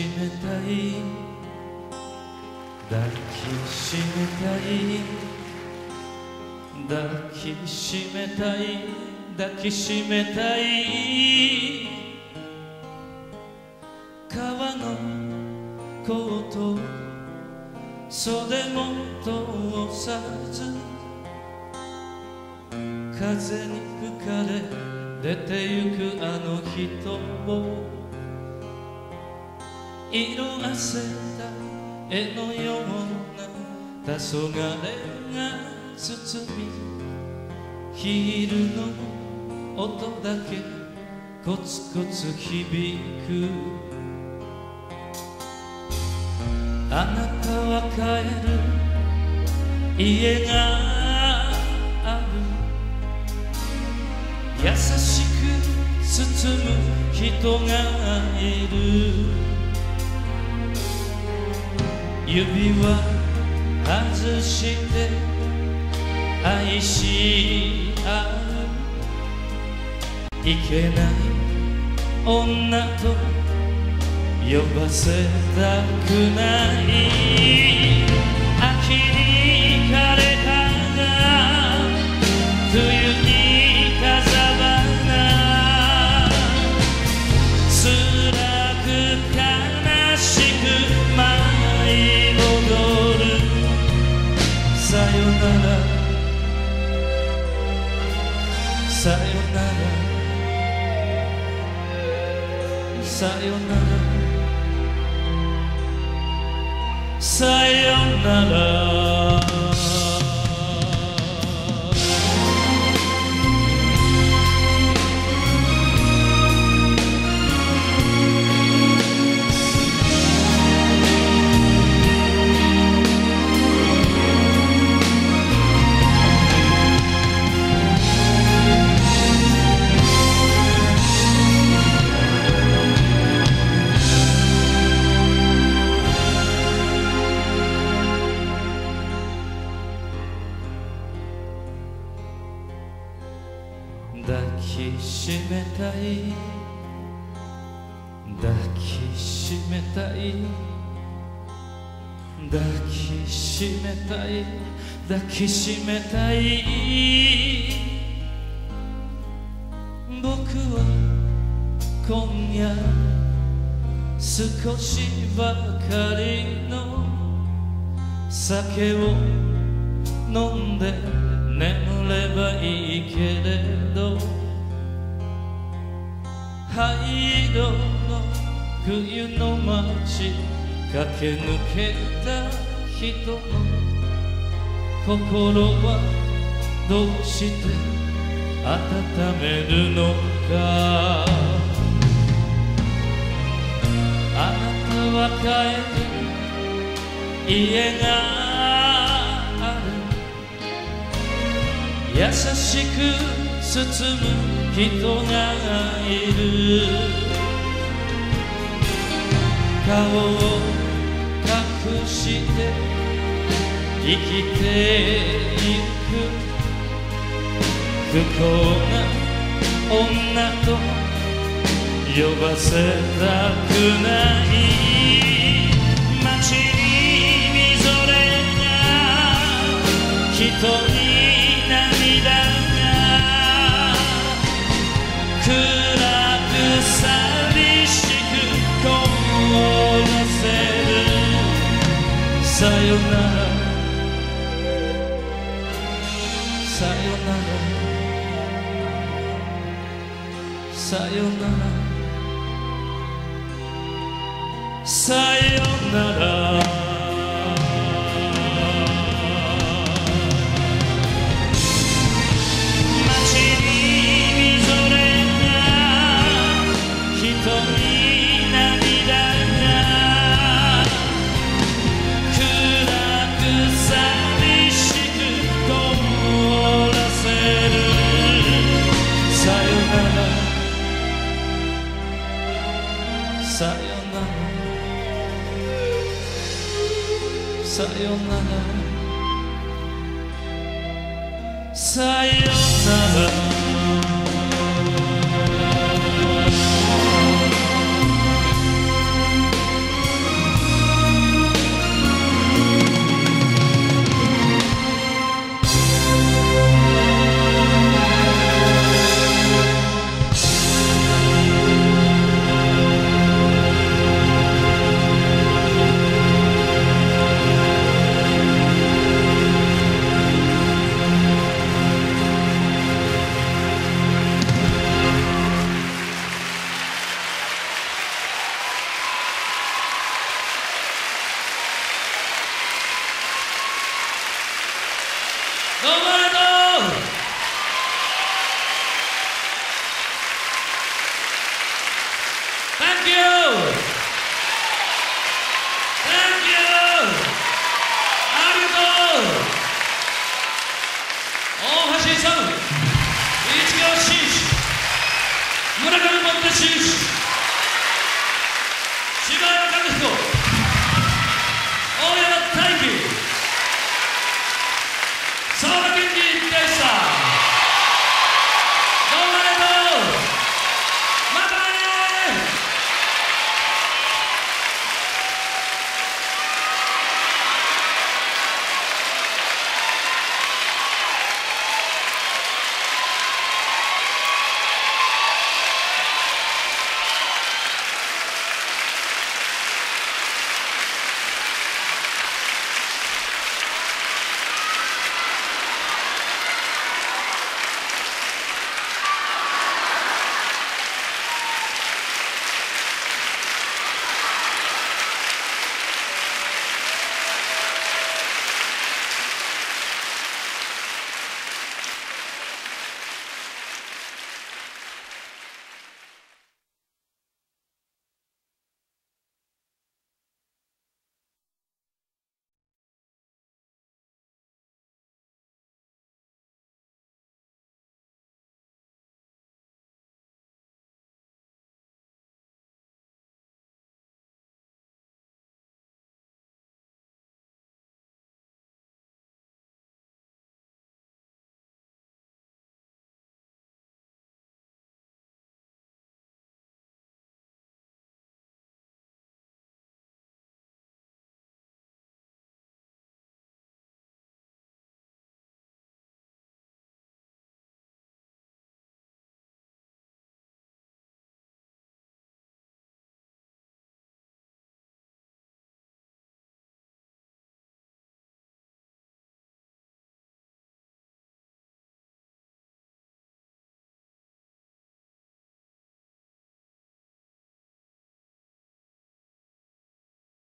Speaker 1: めたい抱きしめたい抱きしめたい抱きしめたい革のコート袖も通さず風に吹かれ出てゆくあの人を色あせた絵のような黄昏が包みヒールの音だけコツコツ響くあなたは帰る家がある優しく包む人がいる指輪外して愛し合ういけない女と呼ばせたくない秋に枯れたが冬に風花辛く悲しく舞い踊るさよならさよならさよならさよなら抱きしめたい抱きしめたい抱きしめたい抱きしめたい僕は今夜少しばかりの酒を飲んで眠ればいいけれど灰色の冬の街駆け抜けた人の心はどうして温めるのかあなたは帰る家が優しく包む人がいる顔を隠して生きてゆく不幸な女と呼ばせたくない街にみぞれが人に涙が暗く寂しく凍らせるさよならさよならさよならさよならさよならさよならさよならどうもありがとうございました。